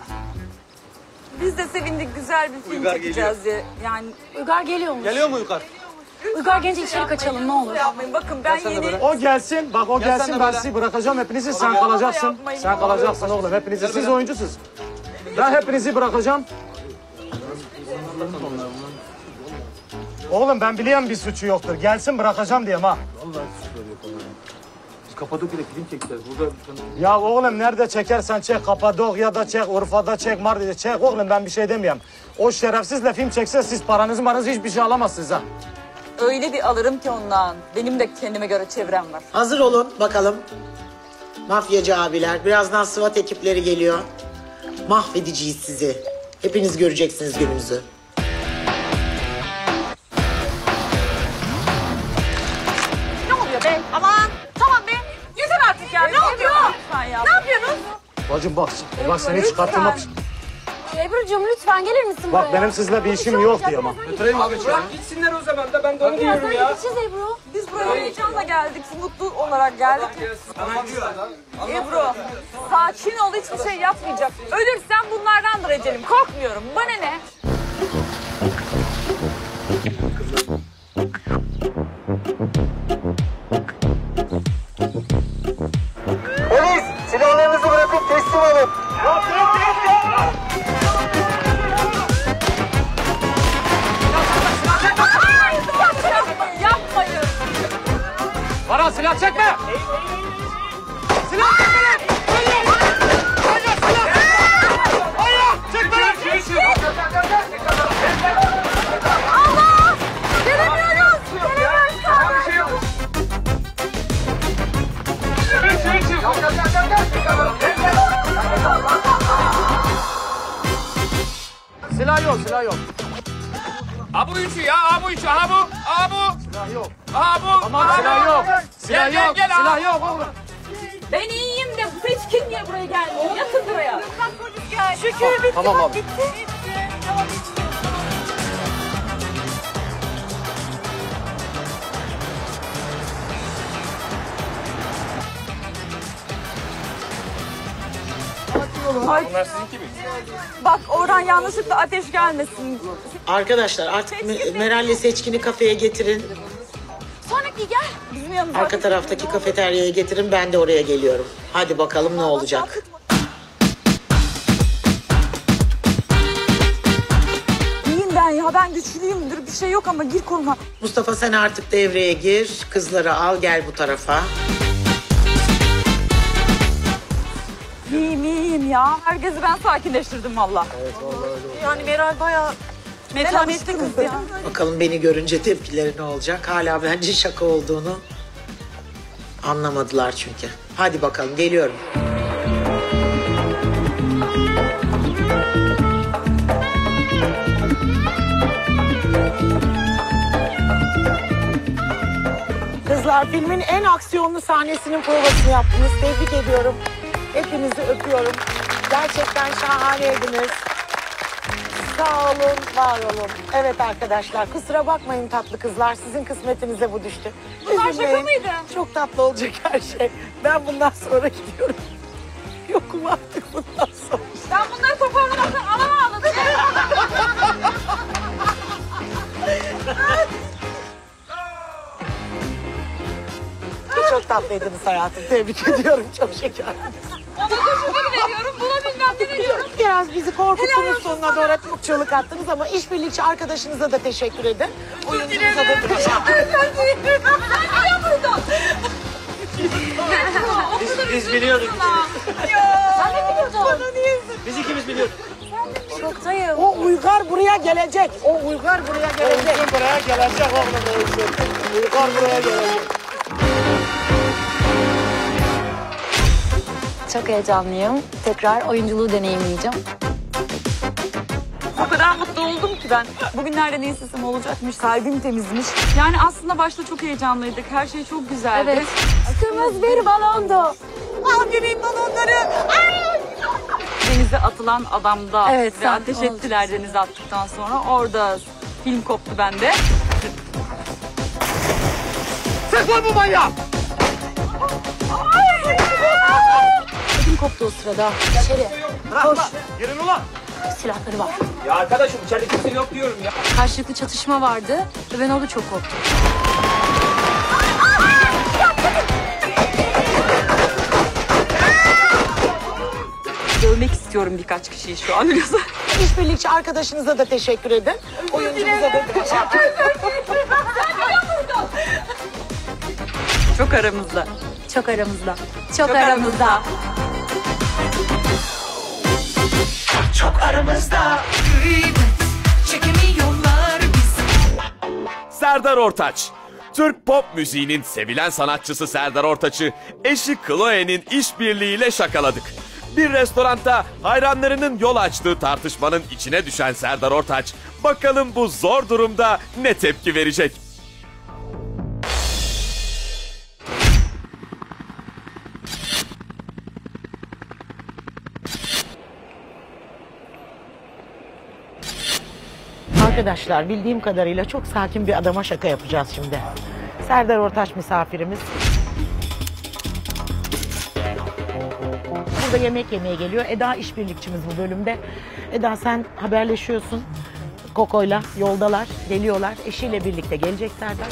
Biz de sevindik güzel bir film Uygar çekeceğiz diye. Yani Uygar geliyor mu? Geliyor mu yukarı? Uygar gelince içeri kaçalım ne olur. yapmayın bakın ben yeni... O gelsin. Bak o gelsin ben sizi bırakacağım hepinizi. Sen kalacaksın. yapmayın. Sen kalacaksın oğlum hepinizi. Siz oyuncusunuz. Ben hepinizi bırakacağım. Oğlum ben biliyorum bir suçu yoktur. Gelsin bırakacağım diyeyim ha. Biz Kapadokya'da film çekeceğiz. Burada... Ya oğlum nerede çekersen çek. Kapadokya'da çek, Urfa'da çek, Mardin'de çek. Oğlum ben bir şey demiyorum. O şerefsizle film çekse siz paranızı hiçbir şey alamazsınız ha. Öyle bir alırım ki ondan. Benim de kendime göre çevrem var. Hazır olun bakalım. Mafyacı abiler. Birazdan SWAT ekipleri geliyor. Mahvedeceğiz sizi. Hepiniz göreceksiniz gününüzü. Ne oluyor be? Aman tamam be. Yeter artık ya. Ne oluyor? Lütfen ya. Ne yapıyorsunuz? Bacım bak seni çıkartmak... Ebru'cum lütfen gelir misin Bak buraya? benim sizle bir işim yok diye ama. Götüreyim abi. Bırak gitsinler o zaman da ben de onu diyorum ya. Gideceğiz Ebru. Biz buraya heyecanla geldik, mutlu olarak geldik. Ebru, sakin ol, hiçbir şey yapmayacak. Ölürsem bunlardandır ecelim, korkmuyorum. Bana ne? Polis silahlarınızı bırakıp teslim olun. Yapmayın. Bana silah çekme. Silah çekme lan. Hayır. Çekme lan. Allah! Gelemiyoruz. Bir şey yok. Silah yok, silah yok. Ha bu üçü ya, ha bu üçü, ha bu, ha bu. Silah yok. Ha bu. Tamam silah yok. Silah yok, silah yok oğlum. Ben iyiyim de seçkin niye buraya gelmiyor? Yatın buraya. Şükür bitti. Tamam abi. Bitti. Tamam bitti. Bunlar sizinki mi? Bak oradan yanlışlıkla ateş gelmesin. Arkadaşlar artık Meral'le Seçkin'i kafeye getirin. Sonraki gel. Bizim yanımıza. Arka taraftaki kafeteryaya getirin, ben de oraya geliyorum. Hadi bakalım ne olacak. İyiyim ben ya, ben güçlüyümdür. Bir şey yok ama gir koluma. Mustafa sen artık devreye gir. Kızları al gel bu tarafa. İyiyim ya. Herkesi ben sakinleştirdim valla. Evet vallahi öyle. Yani Meral bayağı metanetli kız ya. Bakalım beni görünce tepkileri ne olacak? Hala bence şaka olduğunu anlamadılar çünkü. Hadi bakalım geliyorum. Kızlar filmin en aksiyonlu sahnesinin provasını yaptınız. Tebrik ediyorum. Hepinizi öpüyorum. Gerçekten şahaneydiniz. Sağ olun, var olun. Evet arkadaşlar, kusura bakmayın tatlı kızlar. Sizin kısmetinize bu düştü. Bunlar Üzülmeyin. şaka mıydı? Çok tatlı olacak her şey. Ben bundan sonra gidiyorum. Yokum artık bundan sonra. Ben bunları toparlamaktan anlamadım. Çok tatlıydınız hayatım. Tebrik ediyorum. Çok şekerdiniz. Ona da şunu veriyorum, buna bilmem ne veriyorum. Biraz bizi korkuttunuz sonuna doğru çok çığlık attınız ama işbirlikçi arkadaşınıza da teşekkür edin. Oyuncunuza da teşekkür edin. Sen niye buradın? Biz biliyorduk. Sen ne biliyordun? Biz ikimiz biliyorduk. Şoktayım. O uygar buraya gelecek. O uygar buraya gelecek. Uygar buraya gelecek oğlum. Uygar buraya gelecek. Çok heyecanlıyım. Tekrar oyunculuğu deneyimleyeceğim. O kadar mutlu oldum ki ben. Bugünlerde ne istesem olacakmış, kalbim temizmiş. Yani aslında başta çok heyecanlıydık. Her şey çok güzeldi. Evet. Kırmızı bir balondu. Al bebeğim balonları. Denize atılan adamda Evet, ve sen ateş olacaksın. ettiler denize attıktan sonra. Orada film koptu bende. Ses var bu manyak. Ödüm koptu o sırada. İçeri. Koş. Girin ulan. Silahları var. Ya arkadaşım içeride kimse yok diyorum ya. Karşılıklı çatışma vardı ve ben orada çok korktum. Dövmek istiyorum birkaç kişiyi şu an biraz. İşbirlikçi arkadaşınıza da teşekkür edin. Oyuncunuza da teşekkür edin. Çok aramızda. Çok aramızda. Çok aramızda. Çok aramızda. Çekemiyorlar bizi. Serdar Ortaç. Türk pop müziğinin sevilen sanatçısı Serdar Ortaç'ı eşi Chloe'nin işbirliğiyle şakaladık. Bir restoranda hayranlarının yol açtığı tartışmanın içine düşen Serdar Ortaç, bakalım bu zor durumda ne tepki verecek? Arkadaşlar bildiğim kadarıyla çok sakin bir adama şaka yapacağız şimdi. Serdar Ortaç misafirimiz. Burada yemek yemeye geliyor. Eda işbirlikçimiz bu bölümde. Eda sen haberleşiyorsun. Koko'yla yoldalar, geliyorlar. Eşiyle birlikte gelecek Serdar.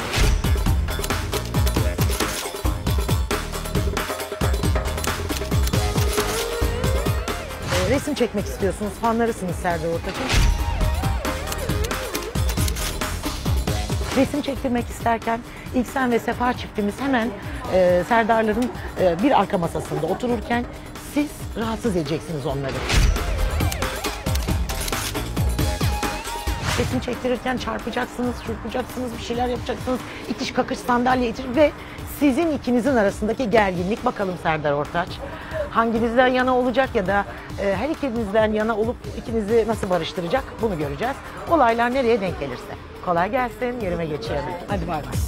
Resim çekmek istiyorsunuz. Fanlarısınız Serdar Ortaç'ın. Resim çektirmek isterken İlksen ve Sefa çiftimiz hemen Serdarların bir arka masasında otururken siz rahatsız edeceksiniz onları. Resim çektirirken çarpacaksınız, çırpacaksınız, bir şeyler yapacaksınız. İtiş kakış sandalye itir ve sizin ikinizin arasındaki gerginlik, bakalım Serdar Ortaç hanginizden yana olacak ya da her ikinizden yana olup ikinizi nasıl barıştıracak bunu göreceğiz. Olaylar nereye denk gelirse. Kolay gelsin, yerime geçiyorum. Hadi bay bay.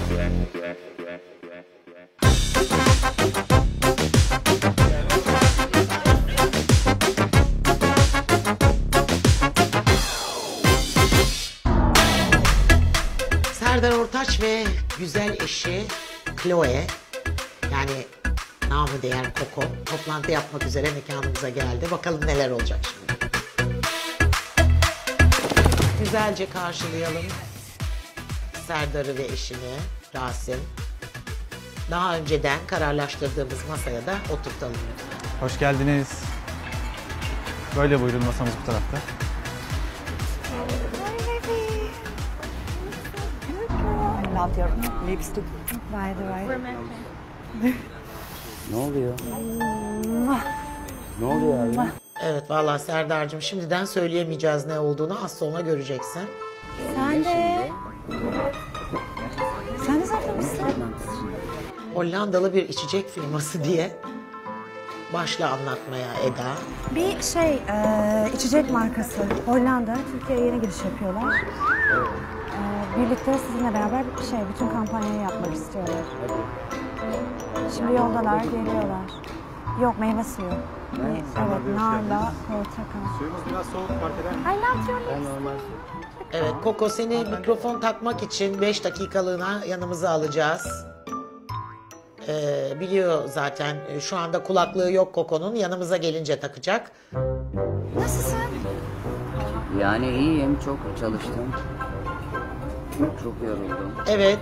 Serdar Ortaç ve güzel eşi Chloe, yani namı değer Koko, toplantı yapmak üzere mekanımıza geldi. Bakalım neler olacak şimdi. Güzelce karşılayalım Serdar'ı ve eşini Rasim. Daha önceden kararlaştırdığımız masaya da oturtalım lütfen. Hoş geldiniz. Böyle buyurun, masamız bu tarafta. Love your lipstick. By the way. Ne oluyor? Ne oluyor abi? Evet vallahi Serdar'cığım şimdiden söyleyemeyeceğiz ne olduğunu, az sonra göreceksin. Sen de. Sen de zayıflamışsın. Hollandalı bir içecek firması diye başla anlatmaya Eda. Bir içecek markası. Hollanda, Türkiye'ye yeni giriş yapıyorlar. Birlikte sizinle beraber bütün kampanyayı yapmak istiyorlar. Şimdi yoldalar, geliyorlar. Yok, meyve suyu. Evet, narla, portakal. Suyumuz biraz soğuk, fark eder mi? I love your lips. Evet Koko, seni mikrofon takmak için 5 dakikalığına yanımıza alacağız. Biliyor zaten şu anda kulaklığı yok Koko'nun, yanımıza gelince takacak. Nasılsın? Yani iyiyim, çok çalıştım. Çok yoruldum. Evet,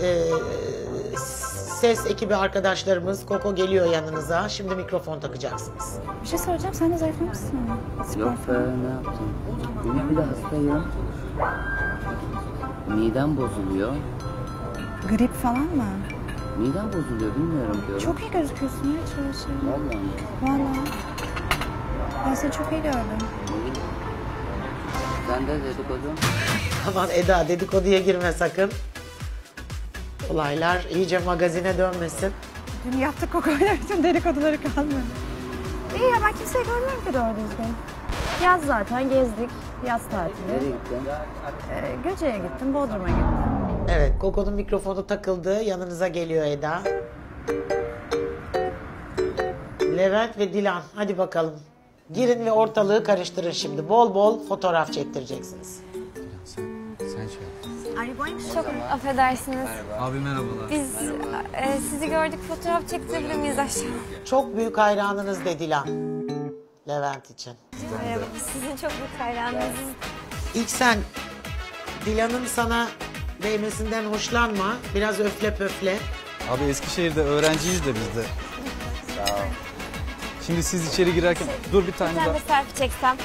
ses ekibi arkadaşlarımız, Koko geliyor yanınıza. Şimdi mikrofon takacaksınız. Bir şey soracağım, sen de zayıflamışsın. Yok be, ne yaptım? Bugün bir de hastayım. Midem bozuluyor. Grip falan mı? Midem bozuluyor, bilmiyorum diyorum. Çok iyi gözüküyorsun ya, çalışıyor. Vallahi mi? Vallahi. Ben seni çok iyi gördüm. Sen de dedikodu. Aman Eda, dedikoduya girme sakın. Olaylar iyice magazine dönmesin. Dün yaptık Koko'yla bütün dedikoduları kalmadı. İyi ya, ben kimseyi görmüyorum ki doğru düzgün. Yaz zaten, gezdik. Yaz tatili. Nereye gittin? Göce'ye gittim, Bodrum'a gittim. Evet, Koko'nun mikrofonu takıldı. Yanınıza geliyor Eda. Levent ve Dilan, hadi bakalım. Girin ve ortalığı karıştırın şimdi. Bol bol fotoğraf çektireceksiniz. Sen şey Çok affedersiniz. Abi merhabalar. Biz sizi gördük, fotoğraf çektirebilir miyiz aşağı? Çok büyük hayranınız de Dilan. Levent için. Merhaba, sizin çok büyük hayranınız. İlk sen Dilan'ın sana değmesinden hoşlanma. Biraz öfle pöfle. Abi Eskişehir'de öğrenciyiz de biz de. Sağ ol. Şimdi siz içeri girerken... Dur bir tane Ben daha. de selfie çeksem.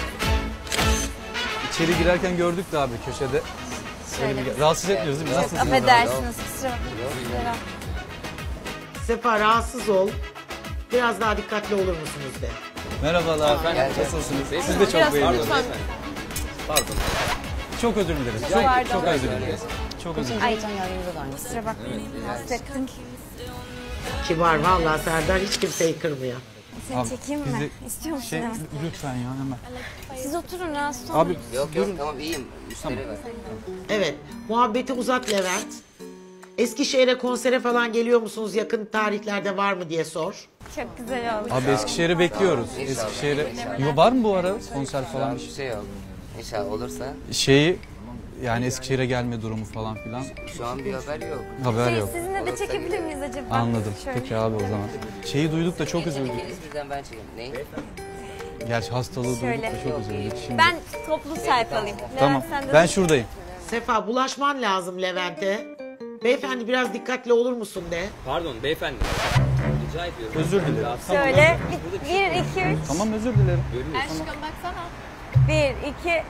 İçeri girerken gördük de abi köşede. Rahatsız etmiyoruz değil mi? Nasılsınız? Affedersiniz, kusura bakmayın. Sefa, rahatsız ol. Biraz daha dikkatli olur musunuz de. Merhabalar efendim, nasılsınız? Siz de çok Biraz beğeniyorum. lütfen. Pardon. Çok özür dileriz. Çok özür dileriz. Çok özür dileriz. Ay, kusura bakmayın. Rahatsız ettim. Kibar vallahi Serdar, hiç kimseyi kırmıyor. Seni çekeyim mi? İstiyor musun? Şey, lütfen ya hemen. Siz oturun, rahatsız olun. Abi Yok tamam iyiyim. Müşteri var. Evet, muhabbeti uzat Levent. Eskişehir'e konsere falan geliyor musunuz? Yakın tarihlerde var mı diye sor. Çok güzel oldu. Abi Eskişehir'e bekliyoruz. Eskişehir'e... Var mı bu ara konser falan? Bir şey yok. İnşallah olursa. Şeyi yani Eskişehir'e gelme durumu falan filan. Şu an bir haber yok. Haber yok. Sizinle de çekebilir miyiz acaba? Anladım. Şöyle. Peki abi o zaman. Şeyi duyduk da çok üzüldük. İkiniz birden ben çekeyim. Neyi? Gerçi hastalığı duyduk Şöyle. da çok üzüldük. Şimdi... Ben toplu selfie alayım. Tamam. Levent, sen de Ben şuradayım. Sefa bulaşman lazım Levent'e. Beyefendi biraz dikkatli olur musun de. Pardon beyefendi. Rica ediyorum. Özür dilerim. Şöyle. 1, 2, 3. Tamam özür dilerim. Aşkım baksana. 1, 2.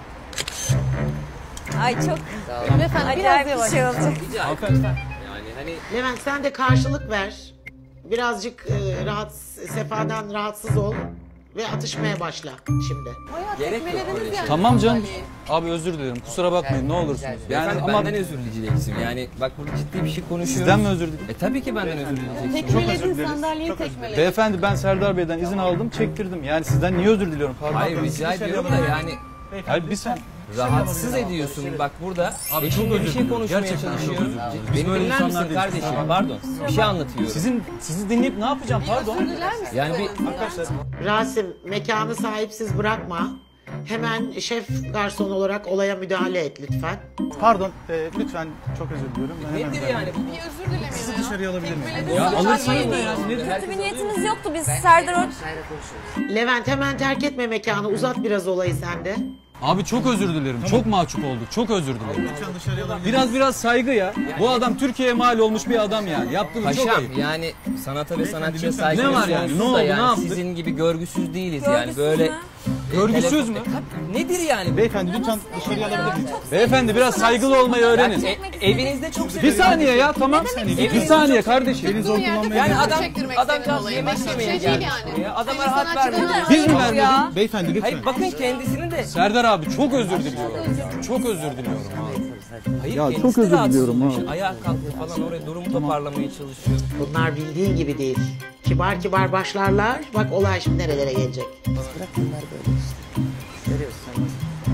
Ay çok Beyefendi biraz acayip bir şey yavaş. olacak. Yani hani Levent sen de karşılık ver. Birazcık Sefa'dan rahatsız ol. Ve atışmaya başla şimdi. gerek yok öyle şey. Tamam canım. Abi özür dilerim. Kusura bakmayın ne olursunuz. Yani Yani benden ama özür dileyeceksin. Yani bak burada ciddi bir şey konuşuyoruz. sizden mi özür dilerim? Tabii ki benden özür dileyeceksin. Tekmeledin sandalyeyi tekmeledin. Beyefendi ben Serdar Bey'den izin aldım, çektirdim. Yani sizden niye özür diliyorum? Pardon. Hayır rica ediyorum da yani Hayır bir sen. rahatsız ediyorsun. Bak burada eşimle bir şey konuşmaya çalışıyorum. Beni böyle dinler insanlar misin değiliz. kardeşim? Pardon. Bir şey anlatıyorum. Sizi dinleyip ne yapacağım? Pardon. Yani bir Rasim mekanı sahipsiz bırakma. Hemen şef garson olarak olaya müdahale et lütfen. Pardon. Lütfen çok özür diliyorum. Ben hemen nedir yani? Bir özür dilemeyin. Sizi dışarıya alabilir miyim? Ya alırsınız da yani. Kötü bir niyetimiz yoktu biz Serdar Levent hemen terk etme mekanı. Uzat biraz olayı sen de. Abi çok özür dilerim. Çok mahcup olduk. Çok özür dilerim. Biraz saygı ya. Bu adam Türkiye'ye mal olmuş bir adam yani. Yaptığımız çok Paşam ayıp. yani sanata ve sanatçıya saygımız Ne var yani? sonsuz Ne oldu? da Ne yani yaptı? sizin gibi görgüsüz değiliz yani böyle. Görgüsüz mü? Nedir yani? Beyefendi lütfen dışarıya alabilir miyim? Beyefendi biraz saygılı olmayı öğrenin. Evinizde çok Bir seviyorum. saniye ya tamam. Bir saniye kardeşim. Beni zor kullanmayın. Yani Çektirmek adamcağız senin yemek olayın. yemeye Şey değil gelmiş yani. buraya. Adama Senin rahat sanatçıdan vermiyor. Biz mi vermedik? Beyefendi lütfen. Hayır bakın kendisini de. Serdar abi çok özür diliyorum. Çok özür diliyorum abi. Hayır Ya kendisi çok de özür rahatsız diliyorum olmuş. ha. Ayağa kalkıyor falan oraya durumu toparlamaya çalışıyor. Bunlar bildiğin gibi değil. Kibar kibar başlarlar. Bak olay şimdi nerelere gelecek. Bırak bunları böyle işte. Görüyorsun.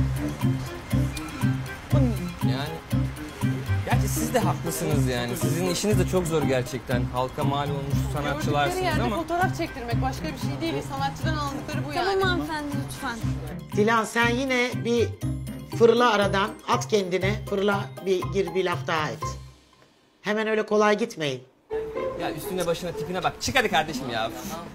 Yani gerçi siz de haklısınız yani. Sizin işiniz de çok zor gerçekten. Halka mal olmuş Gördükleri sanatçılarsınız yerde ama. fotoğraf çektirmek başka bir şey değil. Sanatçıdan aldıkları bu yani. Tamam hanımefendi lütfen. Dilan sen yine bir fırla aradan. At kendini. Fırla gir bir laf daha et. Hemen öyle kolay gitmeyin. Ya üstüne başına tipine bak. Çık hadi kardeşim ya.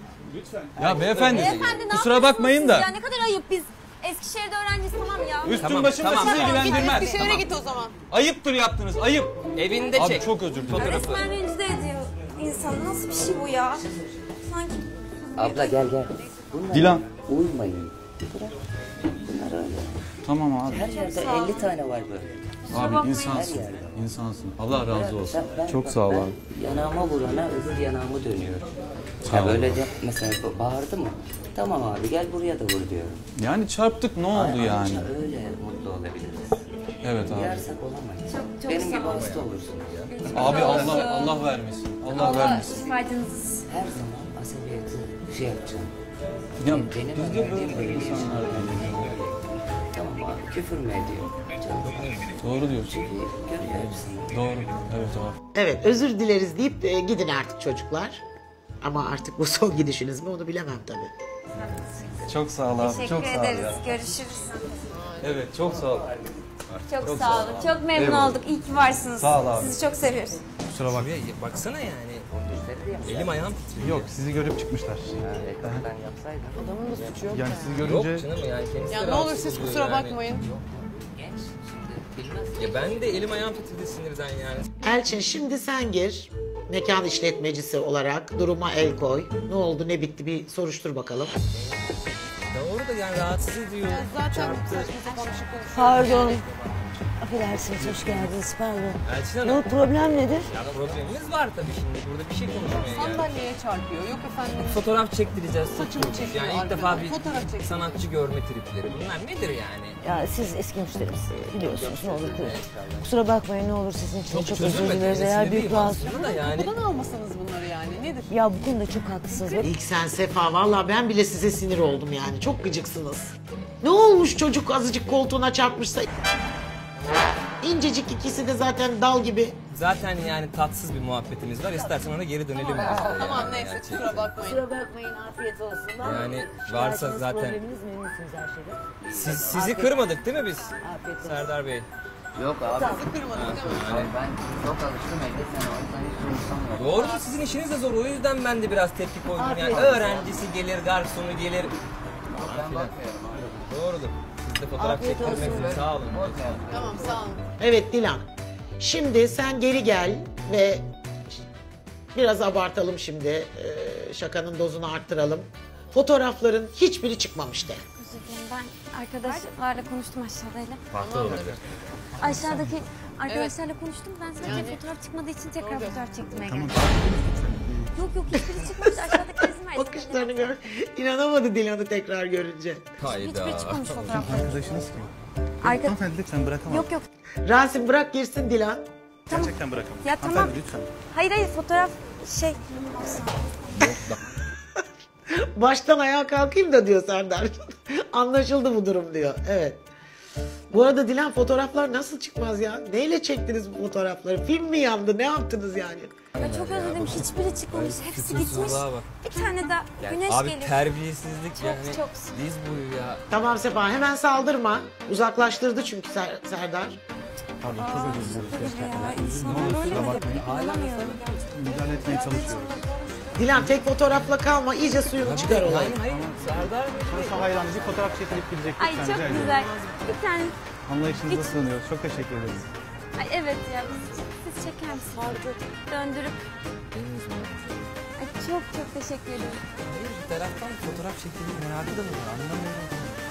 Ya beyefendi Beyefendi ne kusura bakmayın da. yapıyorsunuz siz ya? Ne kadar ayıp biz. Eskişehir'de öğrenciyiz tamam ya. Üstün Tamam, başım da tamam, sizi tamam. ilgilendirmez. Eskişehir'e git o zaman. Ayıptır yaptınız ayıp. Evinde Abi çek. çok özür dilerim. Fotoğrafı. Resmen rencide ediyor insanı. Nasıl bir şey bu ya? Sanki Abla gel gel. Bunlara Dilan. uymayın. Bırak. Bunlar öyle. Tamam abi. Her yerde 50 tane var böyle. Abi insansın. İnsansın. Allah razı olsun. Çok sağ ol abi. Yanağıma vurana öbür yanağımı dönüyorum. Ya böyle de mesela bağırdı mı? Tamam abi gel buraya da vur diyorum. Yani çarptık ne oldu yani? Öyle mutlu olabiliriz. Evet abi. Yarsak olamayız. çok Benim sağ gibi ol. hasta olursunuz ya. Abi Allah vermesin. Allah vermesin. faydınız. Her zaman asabiyeti şey yapacağım. Ya Benim biz de böyle öğrendiğim insanlar değiliz. Tamam abi küfür mü ediyor? Doğru diyorsun. Çünkü görüyor hepsini. Doğru. Evet abi. Evet özür dileriz deyip gidin artık çocuklar. Ama artık bu son gidişiniz mi onu bilemem tabii. Çok sağ ol abi. Teşekkür Çok sağ ol ederiz. ya. Görüşürüz. Evet çok sağ ol. Çok sağ olun. Çok memnun Eyvallah. olduk. İyi ki varsınız. Sağ ol abi. Sizi çok seviyoruz. Kusura bakma. Baksana yani. Elim ayağım titriyor. Yok sizi görüp çıkmışlar. Ben yapsaydım. Adamın da suçu yok. Yani sizi Yok görünce canım yani kendisi Ya de ne olur rahatsız siz oluyor kusura yani. bakmayın. Genç şimdi bilmez. Ya ben de elim ayağım titredi sinirden yani. Elçin şimdi sen gir. Mekan işletmecisi olarak duruma el koy. Ne oldu ne bitti bir soruştur bakalım. Doğru da yani rahatsız ediyor. Zaten Çarptı. saçma sapan bir şey konuşuyor. Pardon. Affedersiniz, hoş geldiniz. Pardon. Elçin Ne Hanım. o problem nedir? Ya problemimiz var tabii şimdi. Burada bir şey konuşmaya geldik. Sandalyeye çarpıyor. Yok efendim. Fotoğraf çektireceğiz. Saçımı çekiyor Yani ilk arkadan. defa bir Fotoğraf çekiyor. sanatçı görme tripleri. Bunlar nedir yani? Ya siz eski müşterimsiniz, biliyorsunuz. Ne olur kusura bakmayın, ne olur sizin için çok özür çözülmedi. dileriz. Eğer büyük rahatsız... aslında da yani. Buradan almasanız bunları yani. Nedir? Ya bu konuda çok haklısınız. İlk sen Sefa vallahi ben bile size sinir oldum yani. Çok gıcıksınız. Ne olmuş çocuk azıcık koltuğuna çarpmışsa. İncecik ikisi de zaten dal gibi. Zaten yani tatsız bir muhabbetimiz var. İstersen ona geri dönelim. Tamam neyse kusura bakmayın. Kusura bakmayın, afiyet olsun. Yani varsa zaten... Probleminiz memnunsunuz her şeyden. Sizi kırmadık değil mi biz? Afiyet olsun. Serdar Bey. Yok abi. Sizi kırmadık değil mi? Yani ben çok alıştım evde sen o yüzden hiç umursamıyorum. Doğru da sizin işiniz de zor. O yüzden ben de biraz tepki koydum. Yani Afiyet olsun. öğrencisi gelir, garsonu gelir. Ben bakmıyorum abi. Doğrudur. Siz de fotoğraf Afiyet çektirmek olsun. için sağ olun. Tamam sağ olun. Evet Dilan. Şimdi sen geri gel ve biraz abartalım şimdi. Şakanın dozunu arttıralım. Fotoğrafların hiçbiri çıkmamış de. Özür dilerim, ben arkadaşlarla konuştum aşağıdayla. Farklı olabilir. Aşağıdaki arkadaşlarla konuştum. Ben sadece fotoğraf çıkmadığı için tekrar fotoğraf çektim Ege. Yok hiçbiri çıkmamış. Aşağıdaki izin verdim. Bakışlarını gör. İnanamadı Dilan'ı tekrar görünce. Hiçbiri çıkmamış fotoğrafları. Arkadaşınız kim? Arka... Hanımefendi lütfen bırakamam. Yok. Rasim bırak girsin Dilan. Gerçekten bırakamam. Ya tamam. Hanımefendi lütfen. Hayır fotoğraf şey... Baştan ayağa kalkayım da diyor Serdar. Anlaşıldı bu durum diyor. Evet. Bu arada Dilan fotoğraflar nasıl çıkmaz ya? Neyle çektiniz bu fotoğrafları? Film mi yandı? Ne yaptınız yani? Ya çok özledim. Hiçbiri çıkmamış. Hepsi gitmiş. Fütursuzluğa bak. Bir tane de güneş Abi geliyor. terbiyesizlik Çok, yani. çok. Diz boyu ya. Tamam Sefa hemen saldırma. Uzaklaştırdı çünkü Serdar. Pardon çok özür dileriz. Ya insanlar böyle mi? Anlamıyorum. Müdahale etmeye çalışıyoruz. Dilan tek fotoğrafla kalma. İyice suyunu çıkar olayı. Hayır. Serdar Şurası hayranlıcı fotoğraf çekilip gidecektik. Ay çok güzel. Bir tane. Anlayışınıza sığınıyoruz. Çok teşekkür ederiz. Ay evet ya siz çeker misiniz? Döndürüp. Ay çok teşekkür ederim. Hayır bir taraftan fotoğraf çekildiği merakı da mı var anlamıyorum.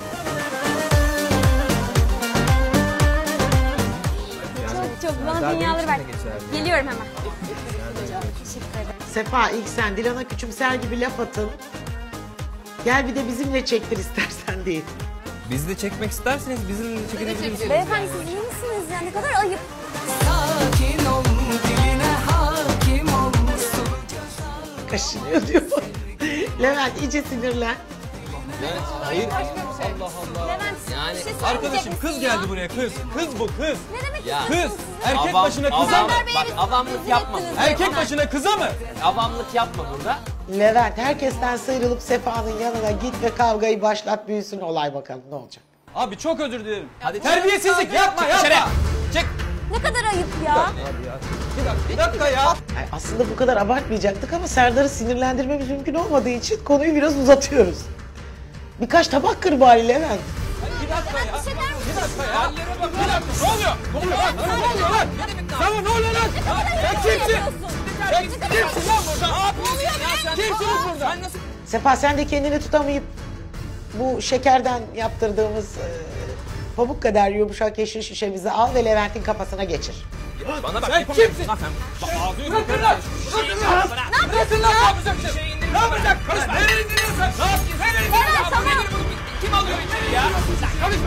Çok bana dünyaları ver. Geliyorum hemen. Teşekkür ederim. Sefa ilk sen Dilan'a küçümser gibi laf atın. Gel bir de bizimle çektir istersen değil. Biz de çekmek isterseniz bizimle çekebilirsiniz. Beyefendi siz iyi misiniz ya? Ne kadar ayıp. Sakin ol, diline hakim ol. Kaşınıyor diyor. Levent iyice sinirlen. Hayır. Allah Allah. Levent, Yani bir şey arkadaşım söyleyecek kız misin geldi ya? buraya kız. Kız bu kız. Ne demek Ya. istiyorsunuz Kız. siz? Erkek başına kıza mı? Bak avamlık yapma. Erkek başına kıza mı? Avamlık yapma burada. Levent herkesten sıyrılıp Sefa'nın yanına git ve kavgayı başlat büyüsün olay bakalım ne olacak. Abi çok özür dilerim. Hadi Terbiyesizlik yapma yapma. Çık. Ne kadar ayıp ya. Bir dakika ya. Ay, aslında bu kadar abartmayacaktık ama Serdar'ı sinirlendirmemiz mümkün olmadığı için konuyu biraz uzatıyoruz. Birkaç tabak kır bari Levent. Bir dakika ya. Bir dakika ya. Hallere bak. Bir dakika. Ne oluyor? Ne oluyor lan? Ne oluyor lan? Sana ne oluyor lan? Sen kimsin? Sen kimsin lan burada? Ne yapıyorsun ya sen? Kimsiniz burada? Sefa sen de kendini tutamayıp bu şekerden yaptırdığımız pamuk kadar yumuşak yeşil şişemizi al ve Levent'in kafasına geçir. Bana bak. Sen kimsin? Bak ağzını Bırakın lan! Bırakın lan! Ne yapacaksın? Ne yapacaksın? Karışma! Nereye indiriyorsun? Ne yapacaksın? Nereye indiriyorsun? Kim alıyor içeri ya? Karışma!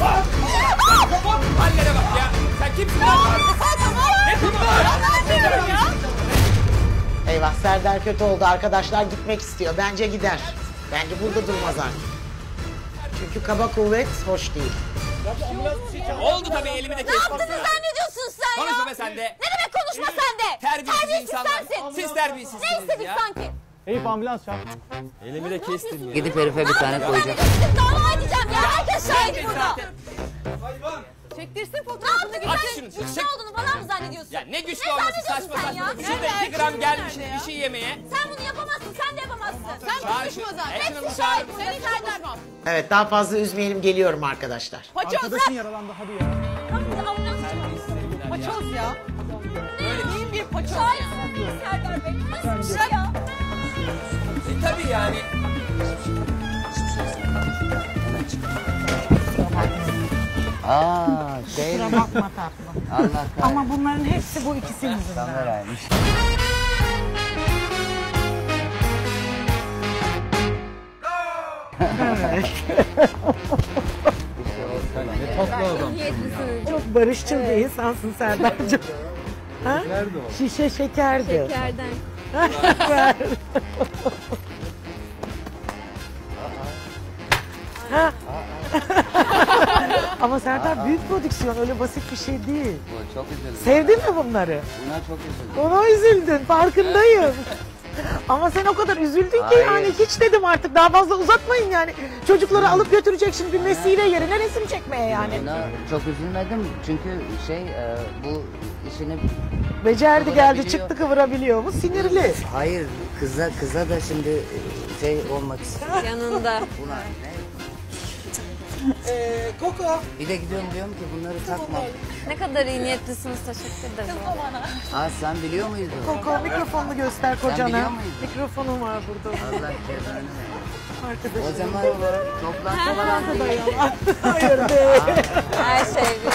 Hallere bak ya! Sen kimsin lan? Ne kimsin ya? Eyvah Serdar kötü oldu arkadaşlar gitmek istiyor. Bence gider. Bence burada durmaz artık. Çünkü kaba kuvvet hoş değil. Oldu tabii elimi de Ne yaptığını zannediyorsun sen ya? Konuşma be sen de. Ne demek konuşma sen de? Terbiyesiz insanlar. sensin. Siz terbiyesizsiniz Ne istedik ya. sanki? Eyüp ambulans çağır. Elimi de kestin ya. Gidip herife bir tane koyacağım. Dava edeceğim ya. Herkes şahit burada. Çektirsin fotoğrafını Aç Sen şunu, güçlü çık. olduğunu falan mı zannediyorsun? Ya ne güçlü Ne olması zannediyorsun saçma sen ya? saçma. Şurada 2 gram gelmişiz bir şey yemeye. Sen bunu yapamazsın. Sen de yapamazsın. Sen Çağır konuşma şu- zaten. Hepsini Hepsi çağır. şahit. Sen hiç konuşma. Evet daha fazla üzmeyelim geliyorum arkadaşlar. Paçoz Arkadaşın yaralandı hadi ya. Paçoz ya. İyi bir paçoz Şahit ya. sen Serdar Bey. Nasıl bir şey ya? Tabii yani. Kusura bakma tatlım. Allah kahretsin. Ama bunların hepsi bu ikisinin yüzünden. Kameraymış. Çok barışçıl bir insansın Serdar'cığım. Ha? Nerede o? Şişe şekerdi. Şekerden. Ver. Ha? Ama Serdar büyük prodüksiyon, öyle basit bir şey değil. Çok üzüldüm. Sevdin mi bunları? Buna çok üzüldüm. Ona üzüldün, farkındayım. Ama sen o kadar üzüldün ki Hayır. yani hiç dedim artık daha fazla uzatmayın yani. Çocukları alıp götürecek şimdi bir vesile yerine resim çekmeye yani. Buna çok üzülmedim çünkü bu işini Becerdi geldi çıktı kıvırabiliyor mu? Sinirli. Hayır, kıza da şimdi olmak istiyor. Yanında. Buna ne? Koko. Bir de gidiyorum diyorum ki bunları takma. Ne kadar iyi niyetlisiniz, teşekkür ederim. Ha sen biliyor muydun? Koko mikrofonunu göster Sen kocana. biliyor muydun? Mikrofonum var burada. Allah cezanı. Arkadaşım. O zaman toplantı da yalan. Hayır be. Her şey bir.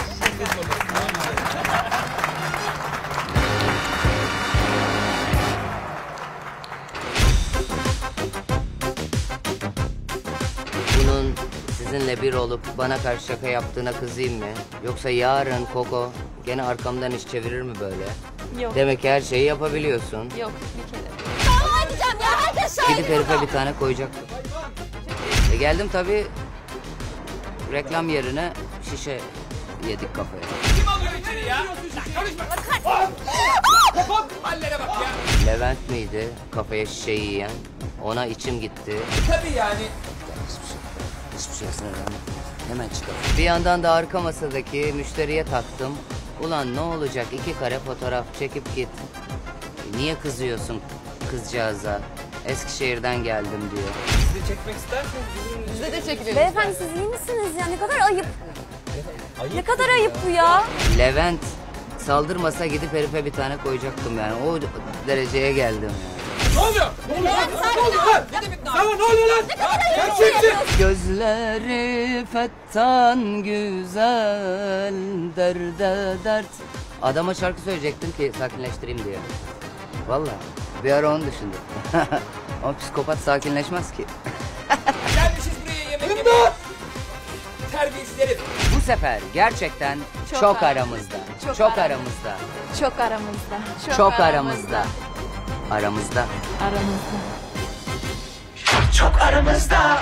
Bunun sizinle bir olup bana karşı şaka yaptığına kızayım mı? Yoksa yarın Koko gene arkamdan iş çevirir mi böyle? Yok. Demek ki her şeyi yapabiliyorsun. Yok, bir kere. Tamam edeceğim ya, herkes şahit. Gidip herife bir tane koyacaktım. Geldim tabii reklam yerine şişe yedik kafaya. Kim alıyor içeri ya? Konuşma. Bak hallere bak ya. Levent miydi kafaya şişe yiyen? Ona içim gitti. Tabii yani. Hiçbir şey rağmen hemen çıkalım. Bir yandan da arka masadaki müşteriye taktım. Ulan ne olacak 2 kare fotoğraf çekip git. Niye kızıyorsun kızcağıza? Eskişehir'den geldim diyor. Siz de çekmek isterseniz Bize de çekilelim. Beyefendi siz iyi misiniz ya? Ne kadar ayıp. Ne kadar ayıp bu ya. Levent saldırmasa gidip herife bir tane koyacaktım yani. O dereceye geldim yani. Ne oluyor? Ne oluyor lan? Sana ne oluyor lan? Sen kimsin? Gözleri fettan güzel derde dert. Adama şarkı söyleyecektim ki sakinleştireyim diye. Vallahi bir ara onu düşündüm. O psikopat sakinleşmez ki. Gelmişiz buraya yemek yemeye. Terbiyesiz herif. Bu sefer gerçekten çok aramızda. Çok aramızda. Çok aramızda. Çok aramızda. Aramızda. Aramızda. Çok aramızda.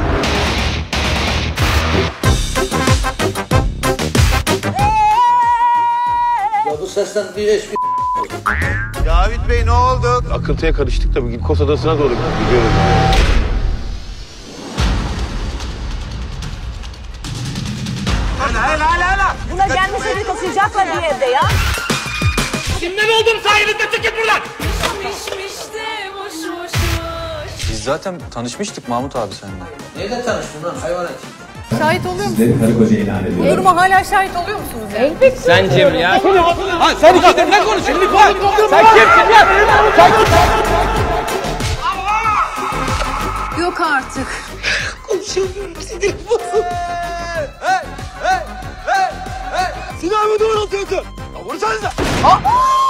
Ya bu sesten bir eşki... Cavit Bey ne oldu? Akıntıya karıştık da bugün Kos Adası'na doğru gidiyoruz. Hala. Buna gelmişleri taşıyacaklar bir evde ya. Kimden oldum sayenizde çıkın buradan. Biz zaten tanışmıştık Mahmut abi seninle. Nerede tanıştın lan hayvanat? Şahit oluyor musunuz? Sizleri karı koca ilan ediyorum. Bu duruma hala şahit oluyor musunuz yani? Elbette. Sen Cem ya. Ha sen ikide ne konuşuyorsun? Sen kimsin ya? Sen Yok artık. Konuşamıyorum, sinirim bozuldu. Hey! Silahımı doğrultuyorsun. Ya vursanıza.